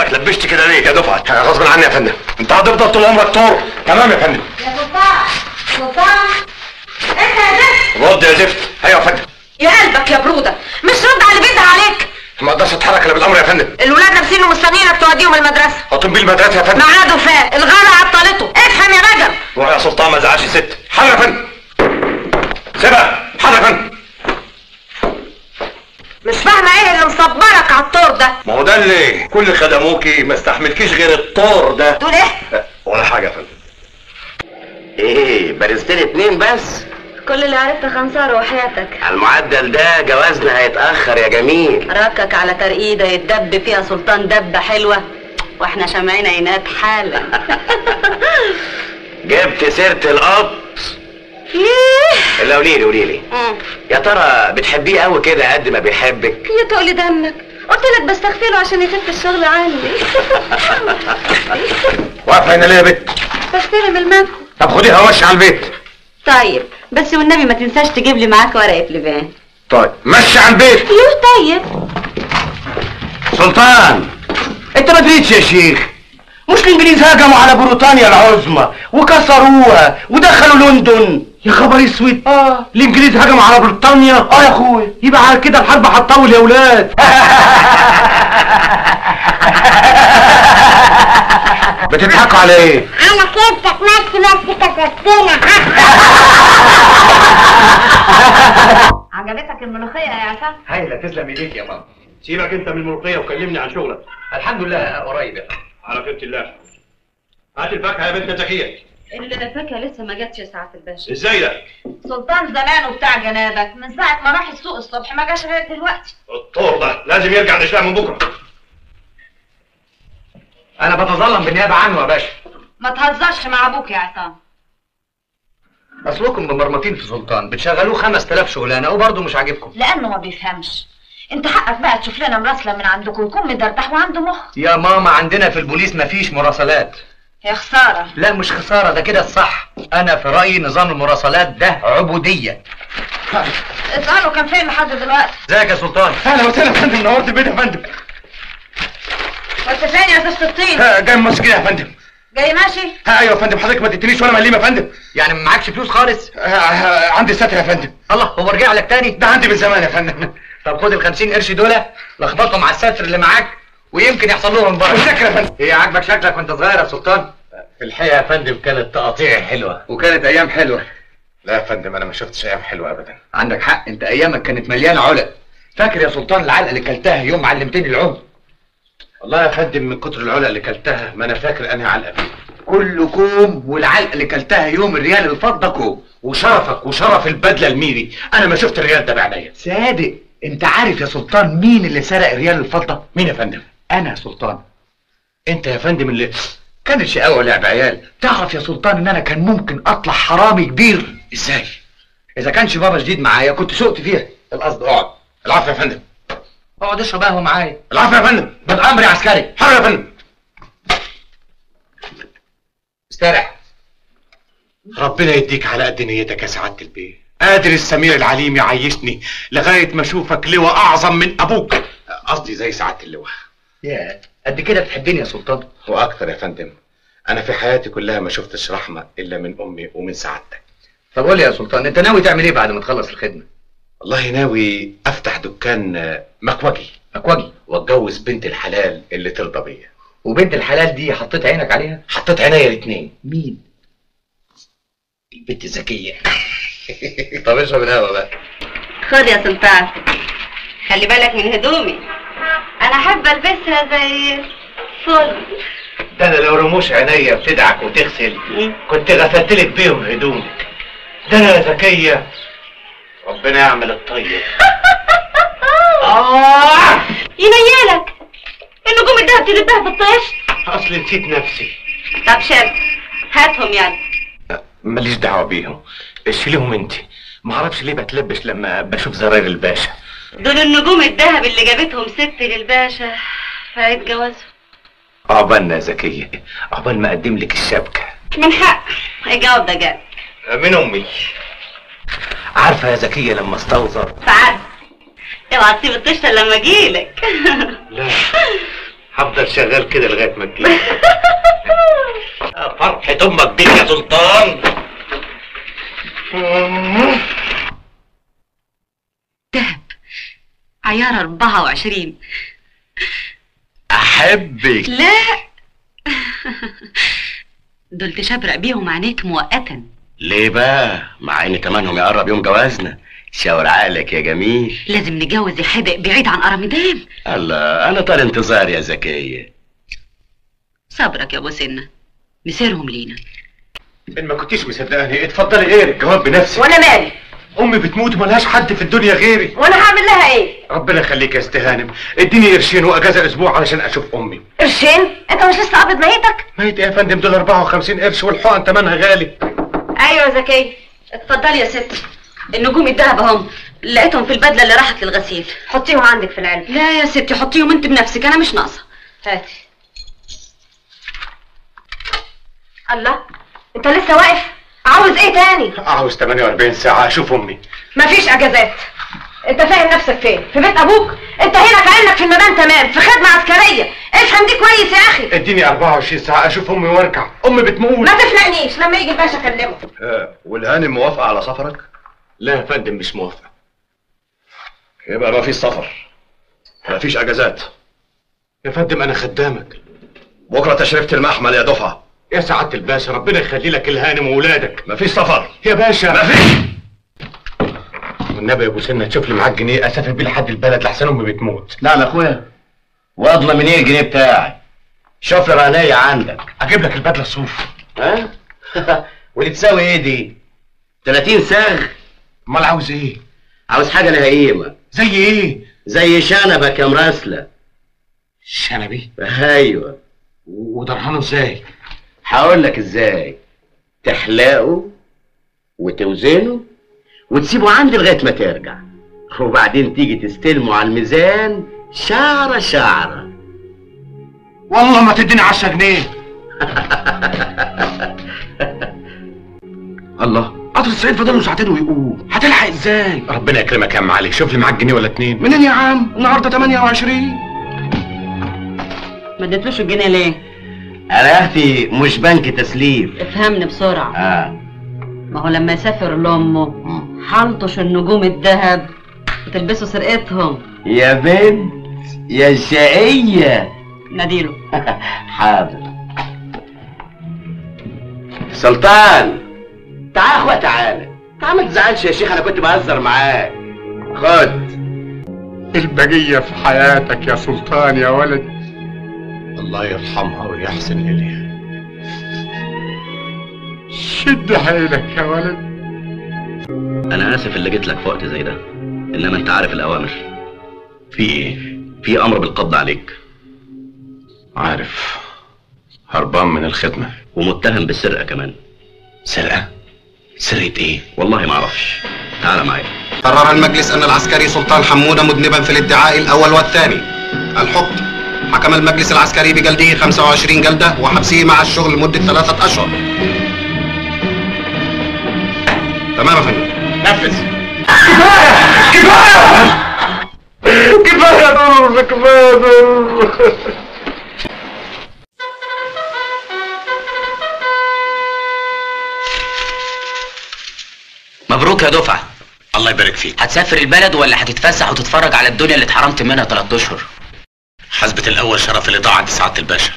مالك لبشت كده ليه يا دفعت؟ غصب عني يا فندم. انت هتفضل طول عمرك طور. تمام يا فندم. يا سلطان انت يا زفت. رد يا زفت. ايوه يا فندم. يا قلبك يا بروده، مش رد على اللي بيدها عليك. ما اقدرش اتحرك الا بالامر يا فندم. الولاد لابسين ومستنيينك توديهم المدرسه. حاطين بيه المدرسه يا فندم. ميعاده فات، الغاره عطلته، افهم يا رجب. روح يا سلطان ما تزعلش ست. حاضر يا فندم. سيبها. حاضر يا فندم. مش فاهمه ايه اللي مصبرك على الطور ده. ما هو ده اللي كل خدموكي ما استحملكيش غير الطور ده. تقول ايه؟ ولا حاجه يا فندم. ايه بارزتني 2 بس؟ كل اللي عرفته خنصار وحياتك. على المعدل ده جوازنا هيتأخر يا جميل. ركك على ترقيده يتدب فيها سلطان دبه حلوه واحنا شامعين عينات حالا. جبت سيرة القط. الا قوليلي يا ترى بتحبيه قوي كده قد ما بيحبك؟ يا تقلي دمك، قلت لك بستغفله عشان يخف الشغل عندي. واقفه هنا ليه يا بت؟ بستلم المكوى. طب خديها ومشي على البيت. طيب بس والنبي ما تنساش تجيب لي معاك ورقه لبان. طيب مشي على البيت. يوه طيب. سلطان انت ما دريتش يا شيخ، مش الانجليز هجموا على بريطانيا العظمى وكسروها ودخلوا لندن؟ يا خبر اسود. الانجليز هجموا على بريطانيا. يا اخويا يبقى على كده الحرب هتطول يا ولاد. بتضحكوا على ايه؟ انا كنتك ماشي كسبتنا. عجبتك الملوخيه يا عصام؟ هايله تسلم ايديك يا ماما. سيبك انت من الملوخيه وكلمني عن شغلك. الحمد لله قريب يا على خيرة الله. هات الفاكهه يا بنت زكيه. الفاكهه لسه ما جاتش يا سعاده الباشا. ازاي ده؟ سلطان زمان وبتاع جنابك من ساعه ما راح السوق الصبح ما جاش غير دلوقتي. الطور ده لازم يرجع نشتغل من بكره. انا بتظلم بالنيابه عنه يا باشا. ما تهزرش مع ابوك يا عصام. اصلكم ممرمطين في سلطان، بتشغلوه 5000 شغلانه وبرضه مش عاجبكم. لانه ما بيفهمش. انت حقك بقى تشوف لنا مراسله من عندكم يكون مدردح وعنده مخ. يا ماما عندنا في البوليس مفيش مراسلات. يا خساره. لا مش خساره، ده كده الصح. انا في رايي نظام المراسلات ده عبوديه. اساله كان فين لحد دلوقتي؟ ازيك يا سلطان؟ اهلا وسهلا يا فندم. نورت البيت يا فندم. كنت فين يا زفت الطين؟ جاي من مصر كده يا فندم. جاي ماشي؟ ايوه يا فندم. حضرتك ما تدينيش ولا مليم يا فندم. يعني ما معكش فلوس خالص؟ عندي ستر يا فندم. الله، هو رجع لك تاني؟ ده عندي من زمان يا فندم. طب خد ال50 قرش دول لخبطهم على الستر اللي معاك ويمكن يحصل لهم بركه. متشكر يا فندم. ايه عاجبك شكلك وانت صغير يا سلطان؟ في الحقيقه يا فندم كانت تقاطيع حلوه وكانت ايام حلوه. لا يا فندم انا ما شفتش ايام حلوه ابدا. عندك حق، انت ايامك كانت مليانه علا. فاكر يا سلطان العلقه اللي كلتها يوم علمتني العوم؟ والله يا فندم من كتر العلا اللي كلتها ما انا فاكر انهي علقه فيه. كله كوم، والعلقه اللي كلتها يوم الريال الفضه كوم. وشرفك وشرف البدله الميري، انا ما شفت الريال ده بعينيا. صادق. انت عارف يا سلطان مين اللي سرق الريال الفضه؟ مين يا فندم؟ انا يا سلطان. انت يا فندم اللي كانت شقاوه ولعب عيال. تعرف يا سلطان ان انا كان ممكن اطلع حرامي كبير؟ ازاي؟ اذا كانش بابا جديد معايا كنت سقت فيها. القصد اقعد. العفو يا فندم. اقعد اشرب قهوه معايا. العفو يا فندم. بالامر يا عسكري. حاضر يا فندم. استرح. ربنا يديك على قد نيتك يا سعاده البيه. قادر السمير العليم يعيشني لغايه ما اشوفك لواء اعظم من ابوك، قصدي زي سعاده اللواء. يا قد كده بتحبني يا سلطان؟ واكتر يا فندم. انا في حياتي كلها ما شفتش رحمه الا من امي ومن سعادتك. طب قول لي يا سلطان، انت ناوي تعمل ايه بعد ما تخلص الخدمه؟ والله ناوي افتح دكان مكوجي. مكوجي؟ واتجوز بنت الحلال اللي ترضى بيا. وبنت الحلال دي حطيت عينك عليها؟ حطيت عينيا الاثنين. مين؟ البنت زكيه. طب اشرب القهوه بقى. خد يا سلطان. خلي بالك من هدومي، انا احب البسها زي فل. ده انا لو رموش عينيا بتدعك وتغسل كنت غسلتلك بيهم هدومك. ده انا يا زكيه ربنا يعمل الطيب. ينيلك النجوم الدهب تدبها في الطيش. اصل نسيت نفسي. طب شد هاتهم يلا. ماليش دعوه بيهم، شيليهم انت. ما اعرفش ليه بتلبش لما بشوف زراير الباشا. دول النجوم الدهب اللي جابتهم ست للباشا فهيتجوزوا. عقبالنا يا زكيه، عقبال ما اقدم لك الشبكه. من حق الجواب ده جاب من امي. عارفه يا زكيه لما استوزر فعارف. اوعى تسيب الطشة لما اجيلك. لا هفضل شغال كده لغايه ما تجيلي. فرحة امك بيك يا سلطان. دهب عيار 24. احبك. لا دول تشبرق بيهم عينيك مؤقتا. ليه بقى؟ مع ان تمنهم يقرب يوم جوازنا. شاور عقلك يا جميل. لازم نتجوز يا حدق بعيد عن قرمدان. الله، انا طال انتظار يا زكية. صبرك يا ابو سنة، مسيرهم لينا. ان ما كنتيش مصدقاني اتفضلي غيرك جواب بنفسك. وانا مالي؟ امي بتموت وملهاش حد في الدنيا غيري. وانا هعمل لها ايه؟ ربنا يخليك يا استهانم، اديني قرشين واجازه اسبوع علشان اشوف امي. قرشين؟ انت مش لسه قابض ميتك؟ ميت ايه يا فندم؟ دول 54 قرش والحقن تمنها غالي. ايوه يا زكية، اتفضلي يا ست. النجوم الدهب اهم، لقيتهم في البدله اللي راحت للغسيل. حطيهم عندك في العلبه. لا يا ستي حطيهم انت بنفسك، انا مش ناقصه. هاتي. الله، انت لسه واقف؟ عاوز ايه تاني؟ عاوز 48 ساعه اشوف امي. مفيش اجازات. انت فاهم نفسك فين؟ في بيت ابوك؟ انت هنا كانك في الميدان تمام، في خدمه عسكريه. افهم دي كويس يا اخي. اديني 24 ساعه اشوف امي وارجع. امي بتموت. ما تفلقنيش، لما يجي الباشا اكلمه. والهانم موافقة على سفرك؟ لا يا فندم مش موافق. يبقى ما فيش سفر، ما فيش اجازات. يا فندم انا خدامك. بكره تشريفة المحمل يا دفعة. يا سعاده الباشا ربنا يخلي لك الهانم وولادك. ما فيش سفر يا باشا. ما فيش. والنبي يا ابو سنه تشوف لي معاك جنيه اسافر بيه لحد البلد لحسن امي بتموت. نعم يا اخويا، واضمن من ايه الجنيه بتاعي؟ شوف لي رهنية عندك. اجيب لك البدله الصوف. ها؟ ودي تساوي ايه دي؟ 30 ساغ؟ امال عاوز ايه؟ عاوز حاجة لها قيمة. زي ايه؟ زي شنبك يا مراسلة. شنبي؟ ايوه. ودرهنه ازاي؟ هقول لك ازاي. تحلقه وتوزنه وتسيبه عندي لغايه ما ترجع، وبعدين تيجي تستلمه على الميزان شعره شعره. والله ما تديني 10 جنيه. الله، قطر الصعيد فضلوا ساعتين ويقوم، هتلحق ازاي؟ ربنا يكرمك يا عم علي، شوف لي معاك جنيه ولا 2. منين يا عم؟ النهارده 28. ما اديتلوش الجنيه ليه؟ انا يا اختي مش بنك تسليف. افهمني بسرعه. ما هو لما يسافر لامه حلطش النجوم الذهب وتلبسوا سرقتهم. يا بنت يا شقية. ناديله. حاضر. سلطان تعال يا اخويا، تعالى تعال. ما تزعلش يا شيخ، انا كنت بهزر معاك. خد البقية في حياتك يا سلطان يا ولد. الله يرحمها ويحسن إليها. شد حيلك يا ولد. انا اسف اللي جيت لك في وقت زي ده، انما انت عارف الاوامر. في ايه؟ في امر بالقبض عليك. عارف، هربان من الخدمة ومتهم بالسرقة كمان. سرقة؟ سرقة ايه؟ والله ما اعرفش. تعال معايا. قرر المجلس أن العسكري سلطان حمودة مذنبا في الادعاء الأول والثاني. الحكم: حكم المجلس العسكري بجلده 25 جلدة وحبسه مع الشغل لمدة 3 أشهر. تمام يا فندم. نفذ. كفاية كفاية يا دور، كفاية يا دور. مبروك يا دفعة. الله يبارك فيك. هتسافر البلد ولا هتتفسح وتتفرج على الدنيا اللي اتحرمت منها 3 اشهر؟ حسبة الأول شرف الإضاعة عند سعادة الباشا.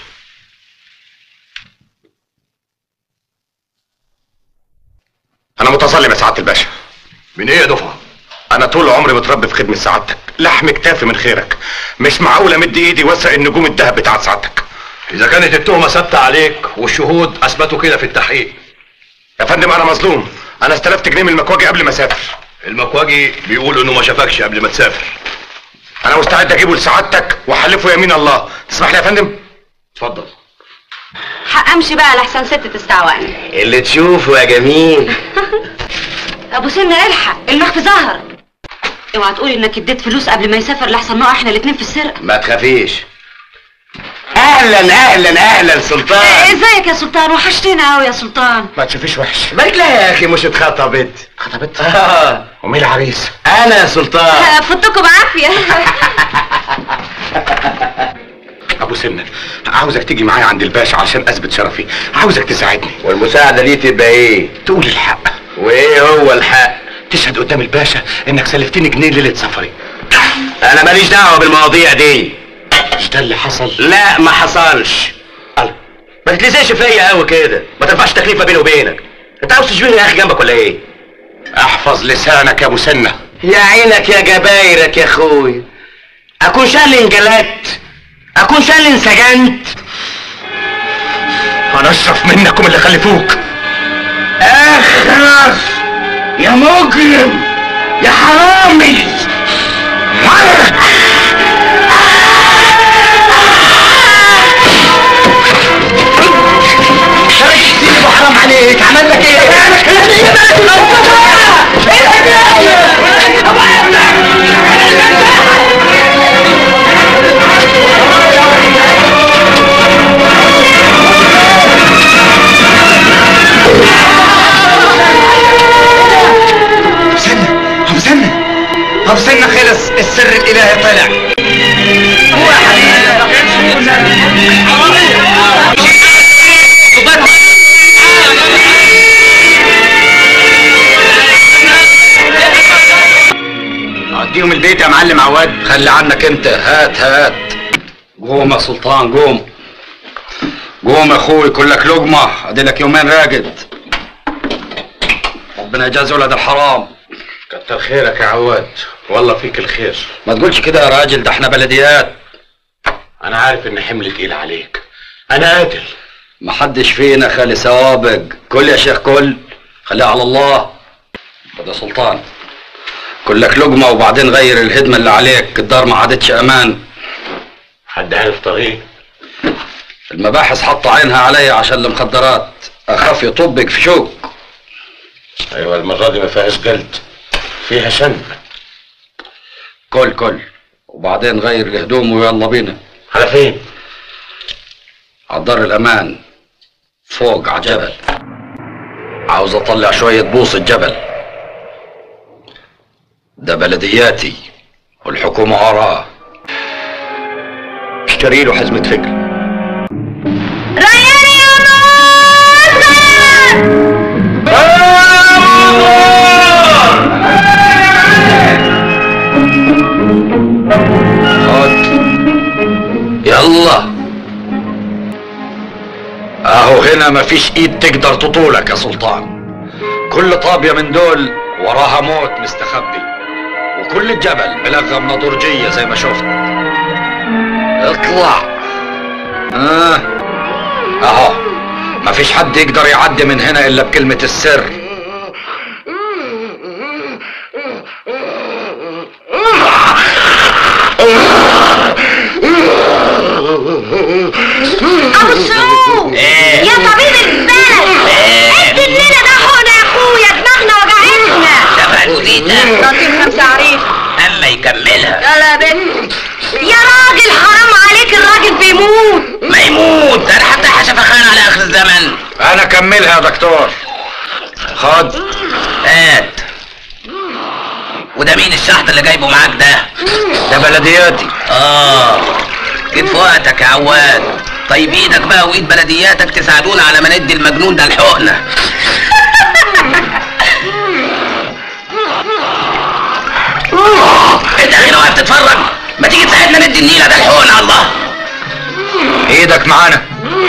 أنا متظلم يا سعادة الباشا. من ايه يا دفعة؟ أنا طول عمري متربي في خدمة سعادتك، لحم كتافي من خيرك، مش معقول أمد إيدي وأسرق النجوم الذهب بتاعت سعادتك. اذا كانت التهمة ثابتة عليك والشهود اثبتوا كده في التحقيق. يا فندم أنا مظلوم، أنا استلفت جنيه من المكواجي قبل ما أسافر. المكواجي بيقول انه ما شافكش قبل ما تسافر. أنا مستعد أجيبه لسعادتك وأحلفه يمين الله، تسمح لي يا فندم؟ اتفضل. امشي بقى لحسن ست تستعوقني. اللي تشوفه يا جميل. ابو سنة الحق، المخفي ظهر. اوعى تقولي انك اديت فلوس قبل ما يسافر لحسن نقع احنا الاتنين في السرقه. ما تخافيش. اهلا اهلا اهلا سلطان. ازيك يا سلطان؟ وحشتنا قوي يا سلطان. ما تشوفيش وحش. بارك لها يا اخي، مش اتخطبت. خطبت؟ ومين العريس؟ انا يا سلطان. فتكم بعافيه. ابو سنة، عاوزك تيجي معايا عند الباشا علشان اثبت شرفي، عاوزك تساعدني. والمساعدة دي تبقى ايه؟ تقول الحق. وايه هو الحق؟ تشهد قدام الباشا انك سلفتني جنيه ليلة سفري. انا ماليش دعوة بالمواضيع دي. مش ده اللي حصل؟ لا ما حصلش. ما تتلزقش فيا قوي كده، ما ترفعش تكليف بيني وبينك. انت عاوز تشبهني يا اخي جنبك ولا ايه؟ احفظ لسانك يا ابو سنة. يا عينك يا جبايرك يا اخويا، اكون شال انجلدت، اكون شال انسجنت. انا اشرف منكم اللي خلفوك. اخرس يا مجرم يا حرامي. حرام عليك، عمل لك ايه؟ طب سنة خلص، السر الالهي طلع. هو يا عديهم البيت يا معلم عواد. خلي عنك انت. هات قوم يا سلطان، قوم يا اخوي، كلك لقمه، اديلك يومين راقد. ربنا يجازي ولد الحرام. كتر خيرك يا عواد، والله فيك الخير. ما تقولش كده يا راجل، ده احنا بلديات. انا عارف ان حمل تقيل عليك، انا قاتل. محدش فينا خالي سوابق. كل يا شيخ كل، خليها على الله. خد يا سلطان، كلك لقمه وبعدين غير الهدمه اللي عليك، الدار ما عادتش امان. حد عارف طريق؟ المباحث حاطه عينها عليا عشان المخدرات، اخاف يطبق في شوك. ايوه المره دي ما فيهاش جلد، فيها شن. كل وبعدين غير الهدوم ويلا بينا. على فين؟ على دار الامان فوق على جبل. عاوز اطلع شويه بوص الجبل ده، بلدياتي والحكومه وراه. اشتري له حزمه فكر. رياني يا يلا اهو هنا مفيش ايد تقدر تطولك يا سلطان. كل طابية من دول وراها موت مستخبي، وكل الجبل ملغم نضرجية زي ما شفت. اطلع. اهو مفيش حد يقدر يعدي من هنا الا بكلمة السر. ابو السوق يا طبيب البلد، ادي لنا ده حقنه يا اخويا، دماغنا وجعتنا. شبه الوزيتة لطيف 5 عريف. اما يكملها. يلا يا بنت. يا راجل حرام عليك، الراجل بيموت. ما يموت، ده انا حتى حشفخان على اخر الزمن. انا كملها يا دكتور. خد. هات. وده مين الشحط اللي جايبه معاك ده؟ ده بلدياتي. جيت في وقتك يا عواد. طيب ايدك بقى وايد بلدياتك تساعدونا على ما ندي المجنون ده الحقنه. انت غير واقف تتفرج، ما تيجي تساعدنا ندي النيله ده الحقنه. الله ايدك معانا.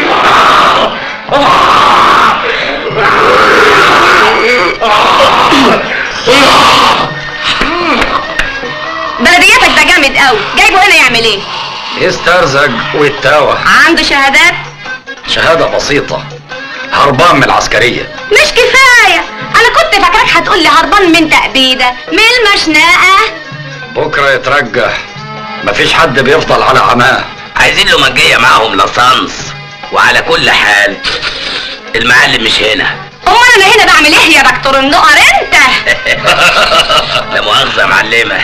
بلدياتك ده جامد قوي، جايبه هنا يعمل ايه؟ يسترزق ويتاوه. عنده شهادات؟ شهادة بسيطة، هربان من العسكرية. مش كفاية، انا كنت فاكراك هتقولي هربان من تأبيدة، من المشنقة. بكرة يترجح، مفيش حد بيفضل على عماه. عايزين له مجيه معاهم لصنص. وعلى كل حال المعلم مش هنا. امال انا هنا بعمل ايه يا دكتور النقر انت؟ لا مؤاخذة يا معلمة.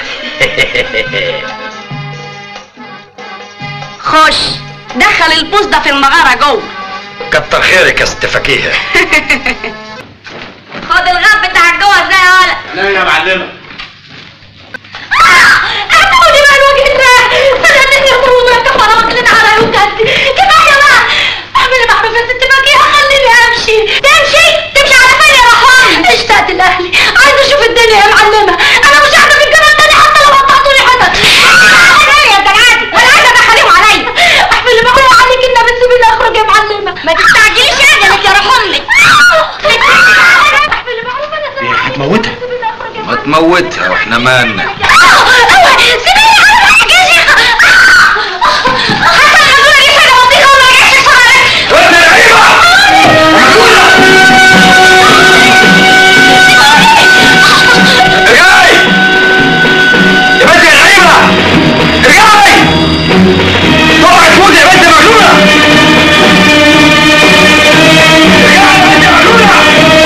خش دخل البوص ده في المغارة جوه. كتر خيرك يا ست فكيهة. خد الغاب بتاع الجوه ازاي يا ولد؟ لا يا معلمة. اعتقدي بقى الوجه ده، فلاتني يا طول كفرات اللي على يوكا موتها واحنا مالنا. سيبيني انا بحكي يا شيخه. حسن الغزوله دي حاجه بطيئه وما رجعش صغيره. وانت يا عيبه ارجعي يا بنت يا غريبه، ارجعي طبعا تموتي يا بنت يا مجنونه. ارجعي يا بنت يا مجنونه.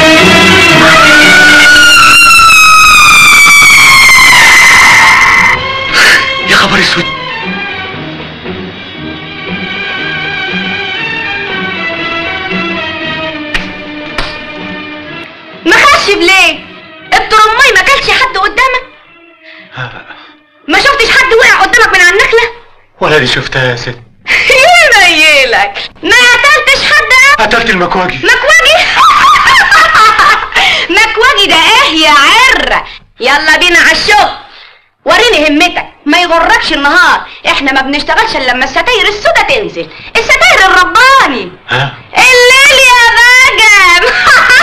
يا خبر اسود، مخشب ليه؟ الترماي ما كانش حد قدامك؟ ما شفتش حد وقع قدامك من على النخله؟ ولا دي شفتها يا ست. ينيلك، ما قتلتش حد؟ قتلت المكواجي. مكواجي؟ مكواجي ده ايه يا عره؟ يلا بينا على الشغل، وريني همتك، ما يغركش النهار، احنا ما بنشتغلش الا لما الستاير السودا تنزل، الستاير الرباني. ها؟ الليل يا باجم.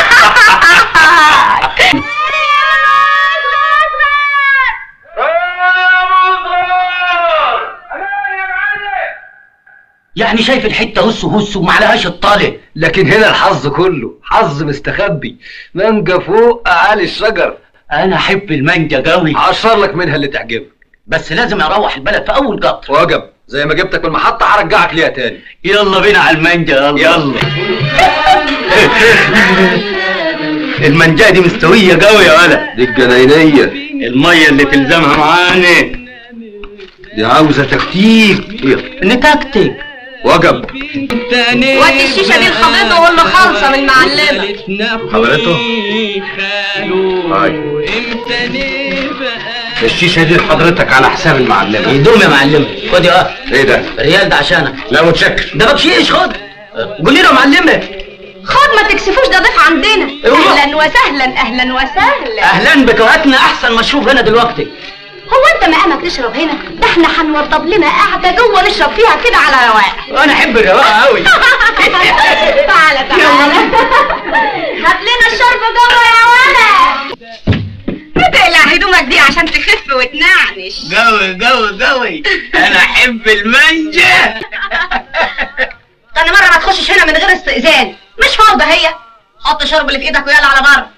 يعني شايف الحته هس هس ومعلهاش الطالع، لكن هنا الحظ كله حظ مستخبي. مانجا فوق اعالي الشجر. انا احب المانجا قوي، هقشر لك منها اللي تعجبك، بس لازم اروح البلد في اول قطر. وجب، زي ما جبتك من المحطه هرجعك ليها تاني. يلا بينا على المانجا. يلا المانجا دي مستويه قوي يا ولد. دي الجناينيه، الميه اللي تلزمها معانا دي عاوزه تكتيك. نتكتك. وجب. ودي الشيشه دي لحضرته وقول له خالصه من المعلمه. حضرته؟ هاي الشيشه دي لحضرتك على حساب المعلمه. يدوم يا معلمه. خد يا ايه ده؟ الريال ده عشانك. لا متشكر. ده بكشيش. خد قول لي يا معلمه. خد ما تكسفوش، ده ضيف عندنا. اهلا وسهلا. اهلا وسهلا. اهلا بك، وهاتنا احسن مشروب هنا دلوقتي. هو انت مقامك تشرب هنا؟ ده احنا هنوضب لنا قاعده جوه نشرب فيها كده على رواق. انا احب الرواق قوي. تعالى هات لنا الشرب جوه يا ولد. ما تقلع هدومك دي عشان تخف وتنعنش. قوي انا احب المانجا. تاني مره ما تخشش هنا من غير استئذان، مش فوضى هي. حط الشرب اللي في ايدك ويلا على بره.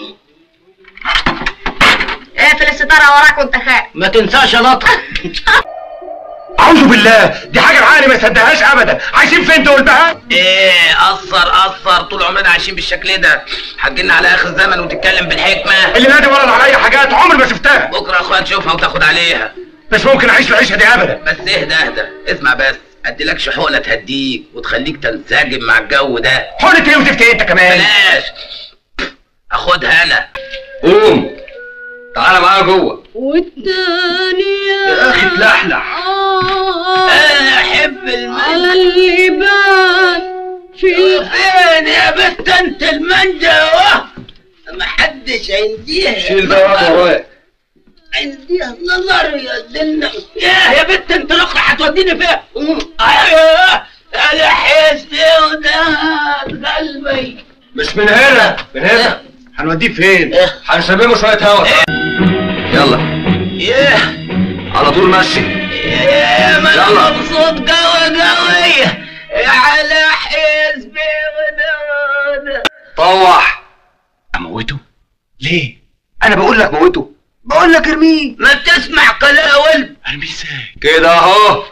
اقفل الستاره وراك وانت خارج. ما تنساش يا لطخ. اعوذ بالله، دي حاجه العقل ما يصدقهاش ابدا. عايشين فين دول بقى؟ ايه قصر طول عمرنا عايشين بالشكل ده، حاجين على اخر الزمن وتتكلم بالحكمه. اللي نادي ورد عليا حاجات عمري ما شفتها. بكره يا اخويا تشوفها وتاخد عليها. مش ممكن اعيش العيشه دي ابدا. بس اهدى اسمع بس، اديلكش حقنه تهديك وتخليك تنسجم مع الجو ده. حقنه ايه وزفت ايه انت كمان؟ بلاش، اخدها انا. قوم تعالى معايا جوه. والتانية يا اخي تلحلح. انا احب المانجا على اللبان فين يا بنت انت المانجا؟ محدش عنديها. شيل بقى وراك. عنديها نظر يا دنا. يا بنت انت الاخرى هتوديني فيها. انا حسي وده قلبي. مش من هنا، من هنا. هنوديه فين؟ هنشممه شويه هوا. يلا على طول ماشي. ما انا مبسوط قوي على حسبي ودود. طوح. اموته؟ ليه؟ انا بقول لك موته، بقول لك ارميه. ما تسمع كلاول. ارميه ازاي؟ كده اهو.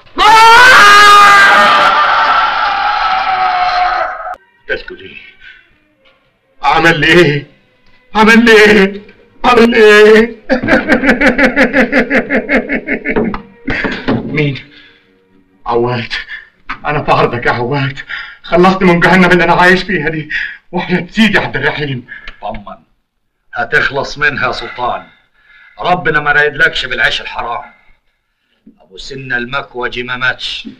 قتلته ليه؟ عمل لي ايه؟ عمل لي ايه؟ عمل لي ايه؟ مين؟ عواد، انا في عرضك يا عواد. خلصني من جهنم اللي انا عايش فيها دي، وحياة سيدي عبد الرحيم. طمن، هتخلص منها يا سلطان. ربنا ما رايدلكش بالعيش الحرام. ابو سنة المكوجي ما ماتش.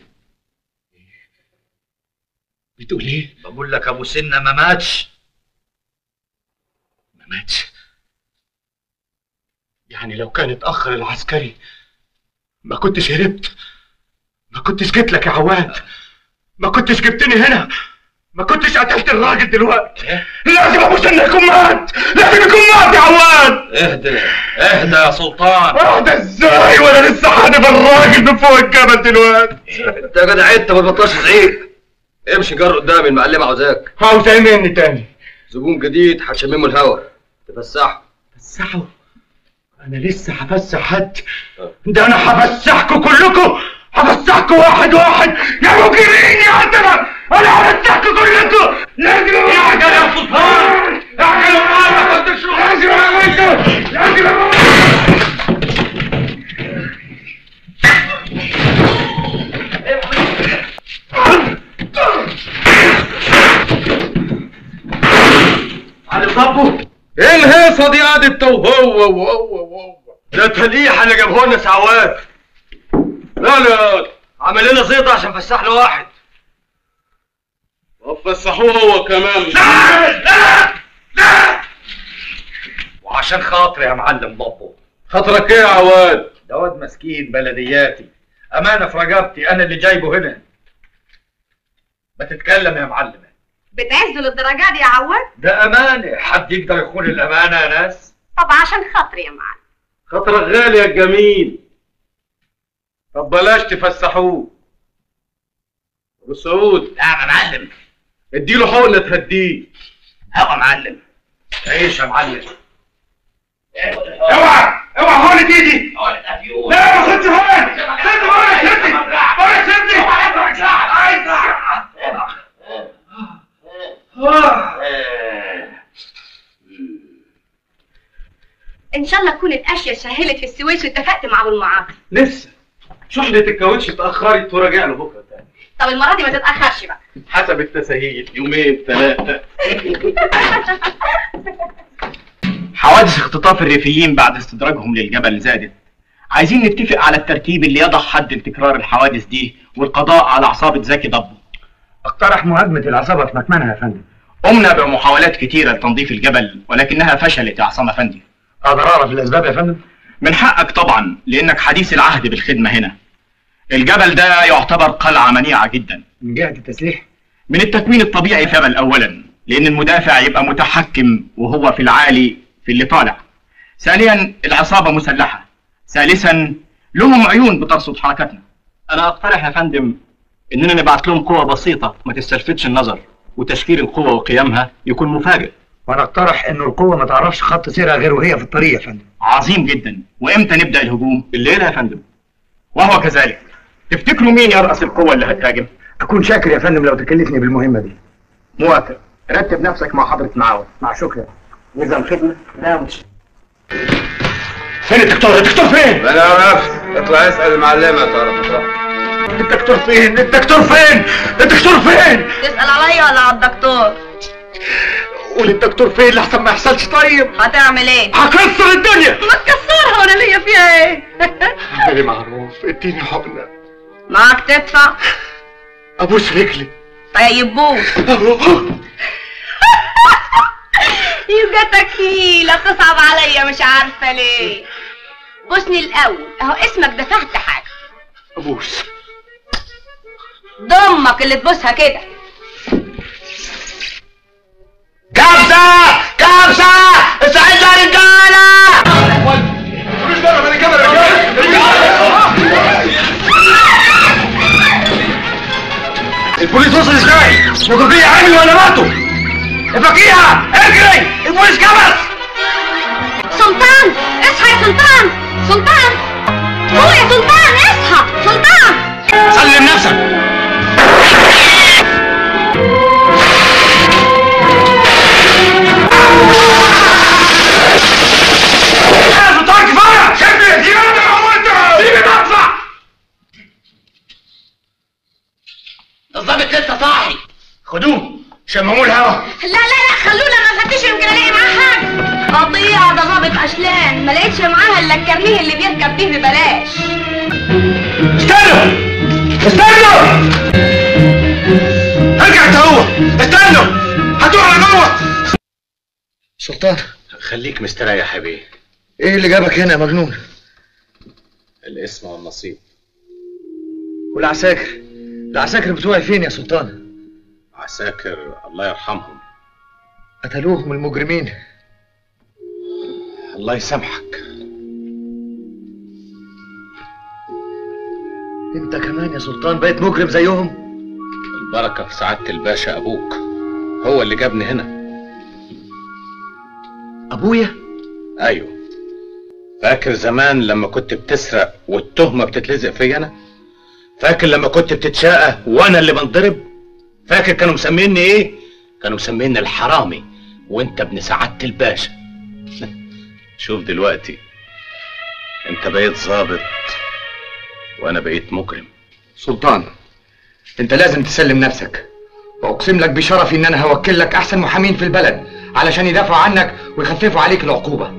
بتقول ايه؟ بقول لك ابو سنة ما ماتش. ما ماتش؟ يعني لو كان اتأخر العسكري ما كنتش هربت، ما كنتش جيت لك يا عواد، ما كنتش جبتني هنا، ما كنتش قتلت الراجل دلوقتي. لازم ابو سنه يكون مات، لازم يكون مات يا عواد. اهدى اهدى يا سلطان. اهدى ازاي وانا لسه حادف الراجل من فوق الجبل دلوقتي؟ انت يا جدع انت ما تبطلش زعيق. امشي جر قدامي، المعلمه عاوزاك. عاوز ايه مني تاني؟ زبون جديد هتشممه الهوا تفسحه. فسحه؟ انا لسه هفسح حد؟ ده انا هفسحكم كلكم، هفسحكم واحد واحد يا مجرمين يا عندنا. انا هفسحكم كلكم. لازم اعجل يا سلطان، اعجل يا معلم. لازم اموتكم، لازم اموتكم. علي طبو، ايه الهيصه دي قعدت وهو ده تلقيح اللي جابه لنا سعوات. لا عمل لنا زيطه عشان فسح له واحد. وفسحوه هو كمان. لا وعشان خاطري يا معلم بابو. خاطرك ايه يا عواد؟ ده واد مسكين بلدياتي، امانه في رقبتي، انا اللي جايبه هنا. ما تتكلم يا معلم. بتعزوا للدرجه دي يا عواد؟ ده امانه، حد يقدر يخون الامانه يا ناس؟ طب عشان خاطري يا معلم. خاطرك غالي يا الجميل. طب بلاش تفسحوه. ابو سعود. نعم يا معلم. اديله حقنه تهديه. اهو يا معلم. عيش يا معلم. اوعى حقنه ايدي. حقنة افيون. لا ما خدش حقنه. سيبني بقى سيبني. ان شاء الله تكون الاشياء سهلت في السويس واتفقت مع ابو المعاطي. لسه شحنة الكاوتش اتأخرت وراجع له بكره تاني. طب المره دي ما تتاخرش بقى. حسب التسهيل، يومين 3. حوادث اختطاف الريفيين بعد استدراجهم للجبل زادت. عايزين نتفق على الترتيب اللي يضع حد لتكرار الحوادث دي والقضاء على عصابة زكي ضبه. اقترح مهاجمة العصابة في مكمنها يا فندم. قمنا بمحاولات كتيرة لتنظيف الجبل ولكنها فشلت يا عصام افندي. اقدر اعرف الاسباب يا فندم؟ من حقك طبعا لانك حديث العهد بالخدمة هنا. الجبل ده يعتبر قلعة منيعة جدا. من جهة التسليح؟ من التكوين الطبيعي في جبل اولا، لان المدافع يبقى متحكم وهو في العالي في اللي طالع. ثانيا العصابة مسلحة. ثالثا لهم عيون بترصد حركاتنا. انا اقترح يا فندم اننا نبعت لهم قوة بسيطة ما تستلفتش النظر، وتشكيل القوة وقيامها يكون مفاجئ. وانا اقترح انه القوة ما تعرفش خط سيرها غير وهي في الطريق يا فندم. عظيم جدا. وامتى نبدأ الهجوم؟ الليلة يا فندم. وهو كذلك. تفتكروا مين يرأس القوة اللي هتهاجم؟ اكون شاكر يا فندم لو تكلفني بالمهمة دي. موافق. رتب نفسك مع حضرة معاون. مع شكر. نظام خدمة؟ لا مش. فين الدكتور؟ الدكتور فين؟ ما نعرفش، اطلع اسال المعلمه تعرف تروح. الدكتور فين؟ الدكتور فين؟ الدكتور فين؟ تسال عليا ولا على الدكتور؟ قول الدكتور فين لحسن ما يحصلش. طيب هتعمل ايه؟ هكسر الدنيا. ما تكسرها وانا ليا فيها ايه؟ اعملي معروف، اديني حقنه. معاك تدفع؟ ابوس رجلي. طيب بوس. يبقى تكيلة تصعب عليا مش عارفة ليه. بوسني الأول، أهو اسمك دفعت حاجة. ابوس. ضمك اللي تبوسها كده. كبسة كبسة استعد يا رجالة. مش بره من الجبل يا البوليس وصل ازاي؟ مضربية عامل ولا ماتوا؟ افكيها اجري، البوليس كبس. سلطان اصحى يا سلطان. سلطان هو يا سلطان اصحى. سلطان سلم نفسك. يا سلطان كفاية. سيبني سيبني موته. سيبني بدفع. الظابط لسه صاحي. خدوه شمموه الهوا. لا خلونا نفتش يمكن الاقي معاه حاجة. قطيعة ده ضابط عشلان، ما لقيتش معاها الا الكرنيه اللي بيركب بيه ببلاش. استنوا ارجع انت هو. استنوا هتروح على جوه. سلطان خليك مستريح يا بيه. ايه اللي جابك هنا يا مجنون؟ الاسم والنصيب. والعساكر بتوعي فين يا سلطان؟ عساكر الله يرحمهم. قتلوهم المجرمين. الله يسامحك. انت كمان يا سلطان بقيت مجرم زيهم؟ البركة في سعادة الباشا أبوك، هو اللي جابني هنا. أبويا؟ أيوه. فاكر زمان لما كنت بتسرق والتهمة بتتلزق فيا أنا؟ فاكر لما كنت بتتشاقى وأنا اللي بنضرب؟ فاكر كانوا مسميني إيه؟ كانوا مسميني الحرامي وأنت ابن سعادة الباشا. شوف دلوقتي، أنت بقيت ظابط وأنا بقيت مجرم. سلطان، أنت لازم تسلم نفسك، وأقسم لك بشرفي إن أنا هوكل لك أحسن محامين في البلد علشان يدافعوا عنك ويخففوا عليك العقوبة.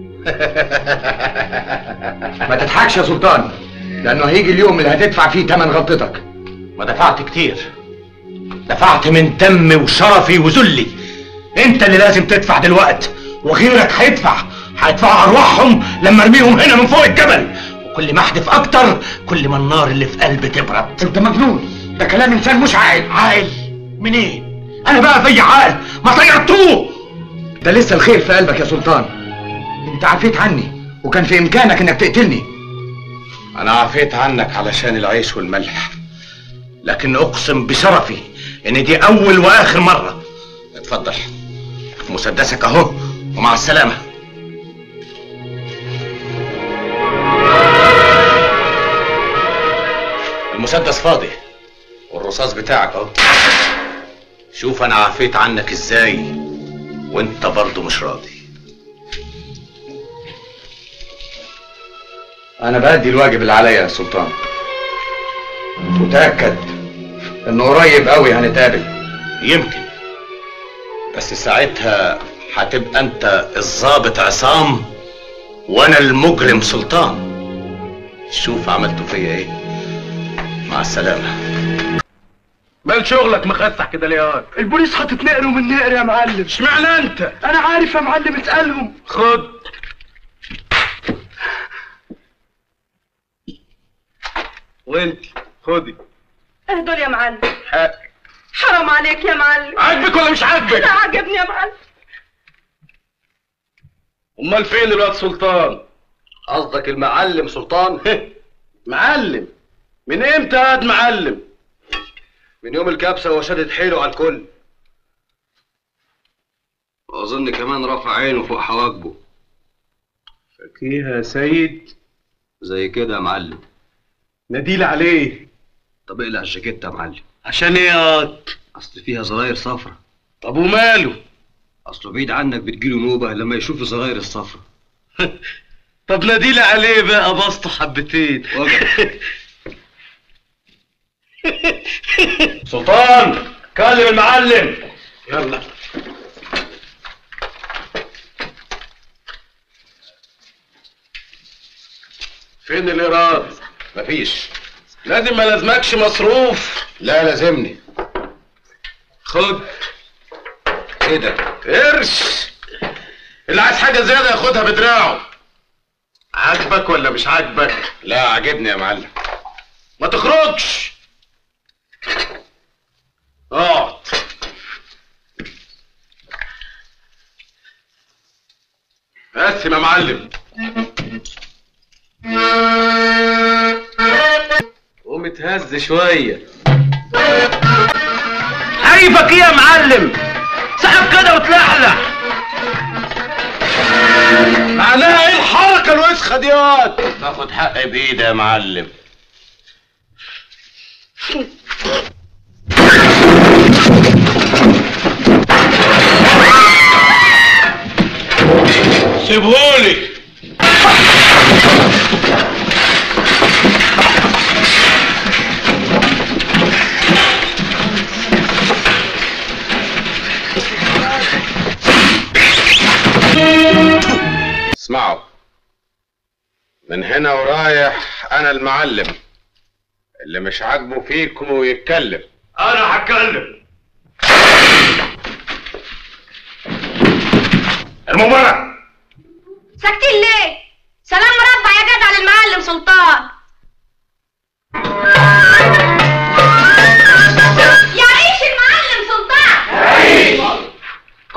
ما تضحكش يا سلطان، لأنه هيجي اليوم اللي هتدفع فيه ثمن غلطتك. ما دفعت كتير، دفعت من دمي وشرفي وذلي. انت اللي لازم تدفع دلوقتي، وغيرك هيدفعوا ارواحهم لما ارميهم هنا من فوق الجبل. وكل ما احدف اكتر كل ما النار اللي في قلبي تبرد. انت مجنون، ده كلام انسان مش عاقل. عاقل منين؟ انا بقى في عقل ما طيرتوه. ده لسه الخير في قلبك يا سلطان. انت عفيت عني وكان في امكانك انك تقتلني. انا عفيت عنك علشان العيش والملح، لكن اقسم بشرفي ان دي اول واخر مرة. اتفضل مسدسك اهو، ومع السلامة. المسدس فاضي والرصاص بتاعك اهو. شوف انا عفيت عنك ازاي وانت برضو مش راضي. انا بأدي الواجب اللي عليا يا سلطان، وتأكد انه قريب قوي هنتقابل. يمكن، بس ساعتها هتبقى انت الضابط عصام وانا المجرم سلطان. شوف عملتوا فيا ايه. مع السلامة. مال شغلك مخسح كده ليه يا البوليس حاطط نقر ومن نقر يا معلم. اشمعنى انت؟ انا عارف يا معلم، اسألهم. خد. وانت خدي. اهدول يا معلم. حقك. حرام عليك يا معلم. عاجبك ولا مش عاجبك؟ لا عجبني يا معلم. امال فين الواد سلطان؟ قصدك المعلم سلطان؟ معلم؟ من امتى قاعد معلم؟ من يوم الكبسه وهو شادد حيله على الكل. واظن كمان رفع عينه فوق حواجبه. فاكيها يا سيد؟ زي كده يا معلم. نديل عليه. طب اقلع الجاكيته يا معلم. عشان ايه ياض؟ اصل فيها زراير صفرا. طب وماله؟ اصله بعيد عنك بتجيله نوبه لما يشوف الزراير الصفرا. طب نديل عليه بقى بسطه حبتين. سلطان كلم المعلم. يلا. فين الايراد؟ مفيش. لازم ما لازمكش مصروف. لا لازمني. خد. ايه ده؟ قرش. اللي عايز حاجه زياده ياخدها بدراعه. عاجبك ولا مش عاجبك؟ لا عاجبني يا معلم. ما تخرجش. اقعد. قسم يا معلم. قوم اتهز شويه. عيبك ايه يا معلم؟ سحب كده وتلحلح. معناها ايه الحركه الوسخه دي ياض؟ تاخد حقي بايدي يا معلم. سيبهولي. اسمعوا، من هنا ورايح انا المعلم. اللي مش عاجبه فيكم يتكلم. انا هتكلم. المباراة. ساكتين ليه؟ سلام مربع يا جدع للمعلم سلطان. يعيش المعلم سلطان.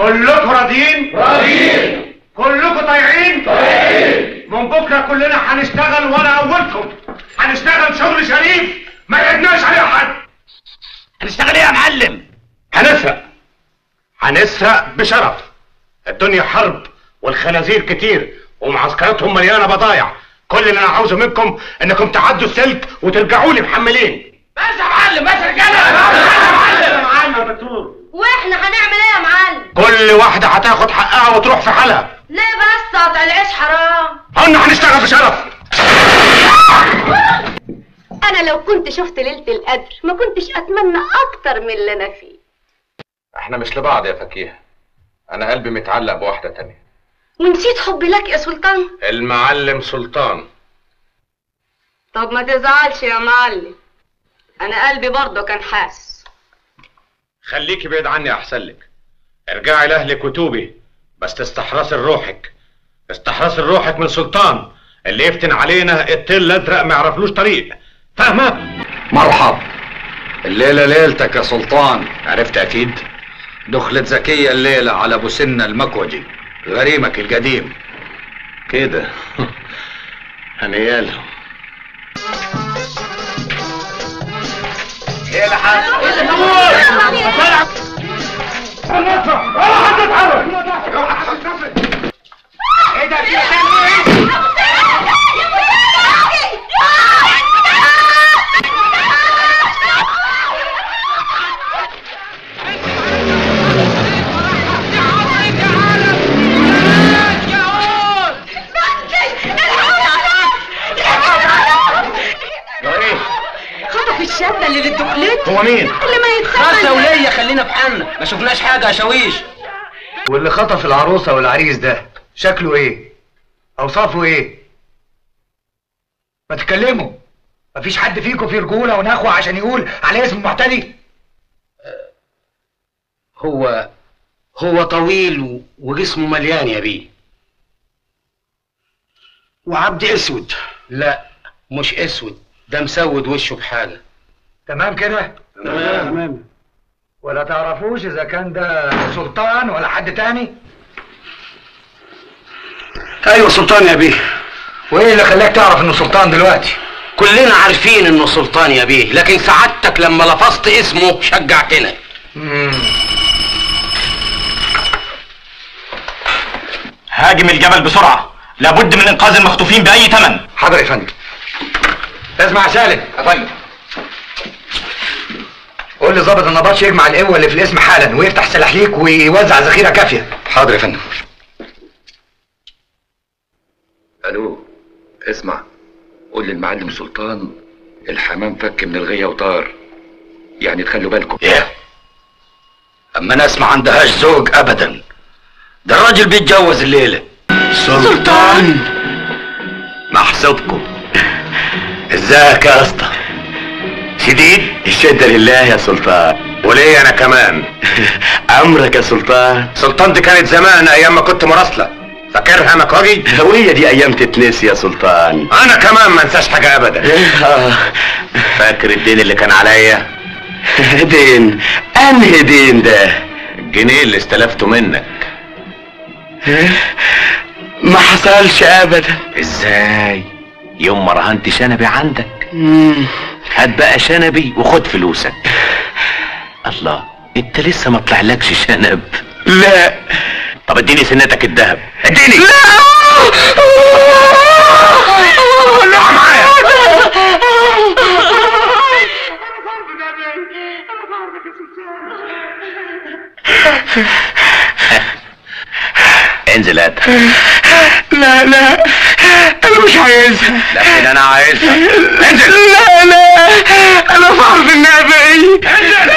كلكم راضيين؟ راضيين. كلكم طايعين؟ طايعين. من بكره كلنا هنشتغل وانا اولكم. هنشتغل شغل شريف ما يعدناش عليه حد. هنشتغل ايه يا معلم؟ هنسرق. هنسرق بشرف. الدنيا حرب والخنازير كتير ومعسكراتهم مليانه بضايع. كل اللي انا عاوزه منكم انكم تعدوا السلك وترجعوا لي محملين. بس يا معلم، بس يا رجاله. يا معلم يا دكتور. واحنا هنعمل ايه يا معلم؟ كل واحدة هتاخد حقها وتروح في حالها. ليه بس؟ قطع العيش حرام. قلنا هنشتغل بشرف. انا لو كنت شفت ليلة القدر ما كنتش اتمنى اكتر من اللي انا فيه. احنا مش لبعض يا فكيهة. انا قلبي متعلق بواحدة تانية. ونسيت حبي لك يا سلطان. المعلم سلطان. طب ما تزعلش يا معلم، انا قلبي برضه كان حاس. خليكي بعيد عني احسن لك. ارجعي لاهلك وتوبي، بس تستحرصي روحك. استحرصي روحك من سلطان اللي يفتن علينا التل الازرق ما يعرفلوش طريق. فاهمه؟ مرحب. الليله ليلتك يا سلطان. عرفت اكيد. دخلت زكيه الليله على ابو سنه المكوجي غريمك القديم. كده هنيالهم. ايه اللي حصل؟ ايه اللي ايه ده؟ الشابة اللي للدخلت. هو مين؟ اللي ما يتسمى. خالصة ولية، خلينا في حالنا، ما شفناش حاجة يا شاويش. واللي خطف العروسه والعريس ده شكله ايه؟ اوصافه ايه؟ ما تتكلموا. مفيش حد فيكم فيه رجوله ونخوه عشان يقول على اسم معتدي؟ هو طويل وجسمه مليان يا بيه. وعبد اسود. لا مش اسود، ده مسود وشه بحاجه. تمام كده؟ تمام. ولا تعرفوش اذا كان ده سلطان ولا حد تاني؟ ايوه سلطان يا بيه. وايه اللي خلاك تعرف انه سلطان دلوقتي؟ كلنا عارفين انه سلطان يا بيه، لكن سعادتك لما لفظت اسمه شجعتنا. هاجم الجبل بسرعة، لابد من انقاذ المخطوفين بأي ثمن. حاضر يا فندم. اسمع يا سالم. يا فندم. قول لي ظابط النبطش يجمع القوة اللي في الاسم حالا ويفتح سلاحليك ويوزع ذخيرة كافية. حاضر يا فندم. الو، اسمع، قول للمعلم سلطان الحمام فك من الغية وطار، يعني تخلوا بالكم. ايه؟ اما ناس ما عندهاش زوج ابدا، ده الراجل بيتجوز الليله. سلطان محسوبكم. ازيك يا اسطى؟ شديد؟ الشده لله يا سلطان. وليه انا كمان؟ امرك يا سلطان. سلطان دي كانت زمان ايام ما كنت مراسله. فاكرها مكواجي؟ هوية دي ايام تتنسي يا سلطان. انا كمان ما انساش حاجه ابدا. فاكر الدين اللي كان عليا؟ دين؟ انهي دين ده؟ الجنيه اللي استلفته منك. ما حصلش ابدا. ازاي؟ يوم ما رهنت شنبي عندك. هات بقى شنبي وخد فلوسك. الله، انت لسه ما طلعلكش شنب؟ لا. طب اديني سنتك الذهب. اديني. لا معايا. انزل هات. لا لا انا مش عايزها. لكن انا عايزها. انزل. لا لا انا في عرض النبي. انزل.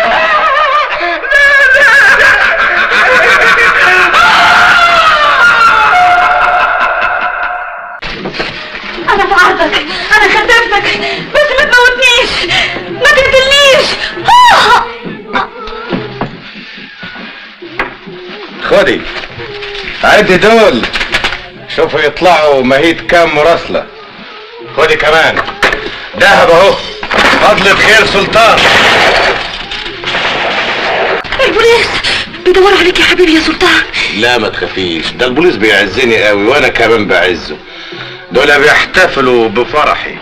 انا في عرضك، انا خدمتك، بس ما تموتنيش، ما تقتلنيش. خدي عدي دول، شوفوا يطلعوا مهيت كام مراسلة. خدي كمان دهب اهو، فضلة خير سلطان. البوليس بيدوروا عليك يا حبيبي يا سلطان. لا ما تخافيش، ده البوليس بيعزني قوي وانا كمان بعزه. دول بيحتفلوا بفرحي.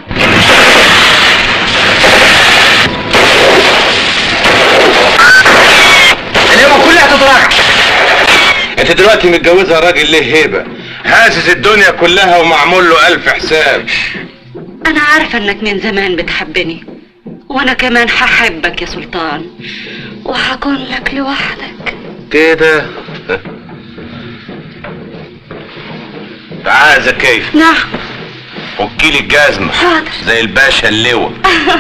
اليوم كلها تتراجع. انت دلوقتي متجوزها راجل ليه هيبه، حاسس الدنيا كلها ومعمول له 1000 حساب. انا عارفه انك من زمان بتحبني، وانا كمان هحبك يا سلطان، وهكون لك لوحدك كده. تعال زكية. نعم. فكيلي الجزمة. حاضر. زي الباشا اللواء.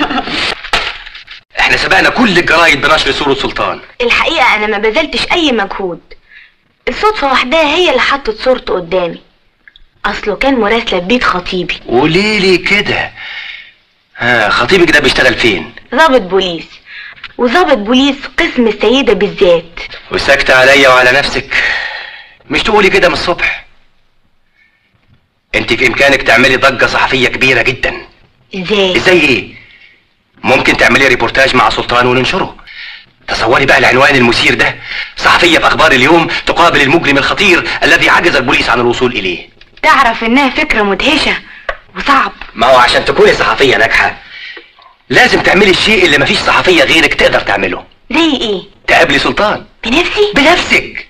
احنا سبقنا كل الجرايد بنشر صورة سلطان. الحقيقة انا ما بذلتش اي مجهود، الصدفة وحدها هي اللي حطت صورته قدامي، اصله كان مراسلة ببيت خطيبي. قوليلي كده، خطيبك ده بيشتغل فين؟ ضابط بوليس، وضابط بوليس قسم السيدة بالذات. وساكتة عليا وعلى نفسك؟ مش تقولي كده من الصبح؟ انت في امكانك تعملي ضجة صحفية كبيرة جدا. ازاي ايه؟ ممكن تعملي ريبورتاج مع سلطان وننشره. تصوري بقى العنوان المثير ده، صحفية في اخبار اليوم تقابل المجرم الخطير الذي عجز البوليس عن الوصول اليه. تعرف انها فكرة مدهشة وصعب. ما هو عشان تكوني صحفية ناجحة لازم تعملي الشيء اللي مفيش صحفية غيرك تقدر تعمله. زي ايه؟ تقابلي سلطان. بنفسي؟ بنفسك.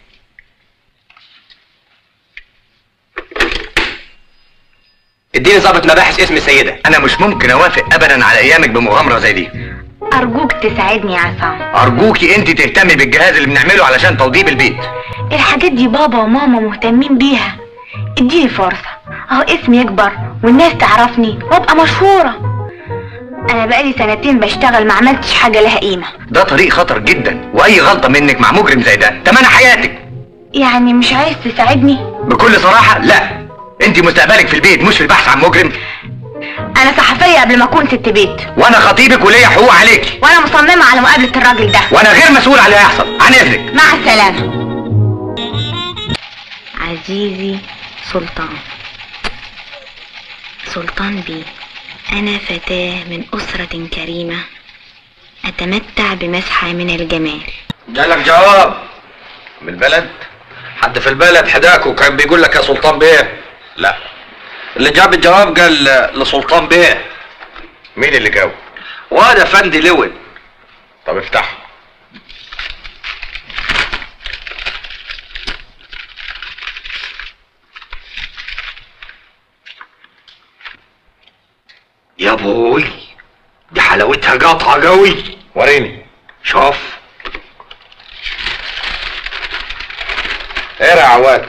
اديني ضابط مباحث اسم السيدة. انا مش ممكن اوافق ابدا على ايامك بمغامرة زي دي. ارجوك تساعدني يا عصام. ارجوكي انت تهتمي بالجهاز اللي بنعمله علشان توضيب البيت. الحاجات دي بابا وماما مهتمين بيها، اديني فرصة اهو اسمي يكبر والناس تعرفني وابقى مشهورة. انا بقالي 2 سنين بشتغل ما عملتش حاجة لها قيمة. ده طريق خطر جدا، واي غلطة منك مع مجرم زي ده تمنى حياتك. يعني مش عايز تساعدني؟ بكل صراحة لا، انت مستقبلك في البيت مش في البحث عن مجرم. انا صحفية قبل ما اكون ست بيت، وانا خطيبك وليا حقوق عليكي، وانا مصممة على مقابلة الراجل ده، وانا غير مسؤول على اللي هيحصل. عن اذنك. مع السلامة. عزيزي سلطان، سلطان بيه، انا فتاة من اسرة كريمة اتمتع بمسحة من الجمال. جالك جواب من البلد؟ حد في البلد حداك وكان بيقول لك يا سلطان بيه؟ لا. اللي جاب الجواب قال لسلطان بيه. مين اللي جاوب؟ وانا فندي لوي. طب افتحه. يا بوي دي حلاوتها قاطعة قوي. وريني. شوف. ايه يا عواد؟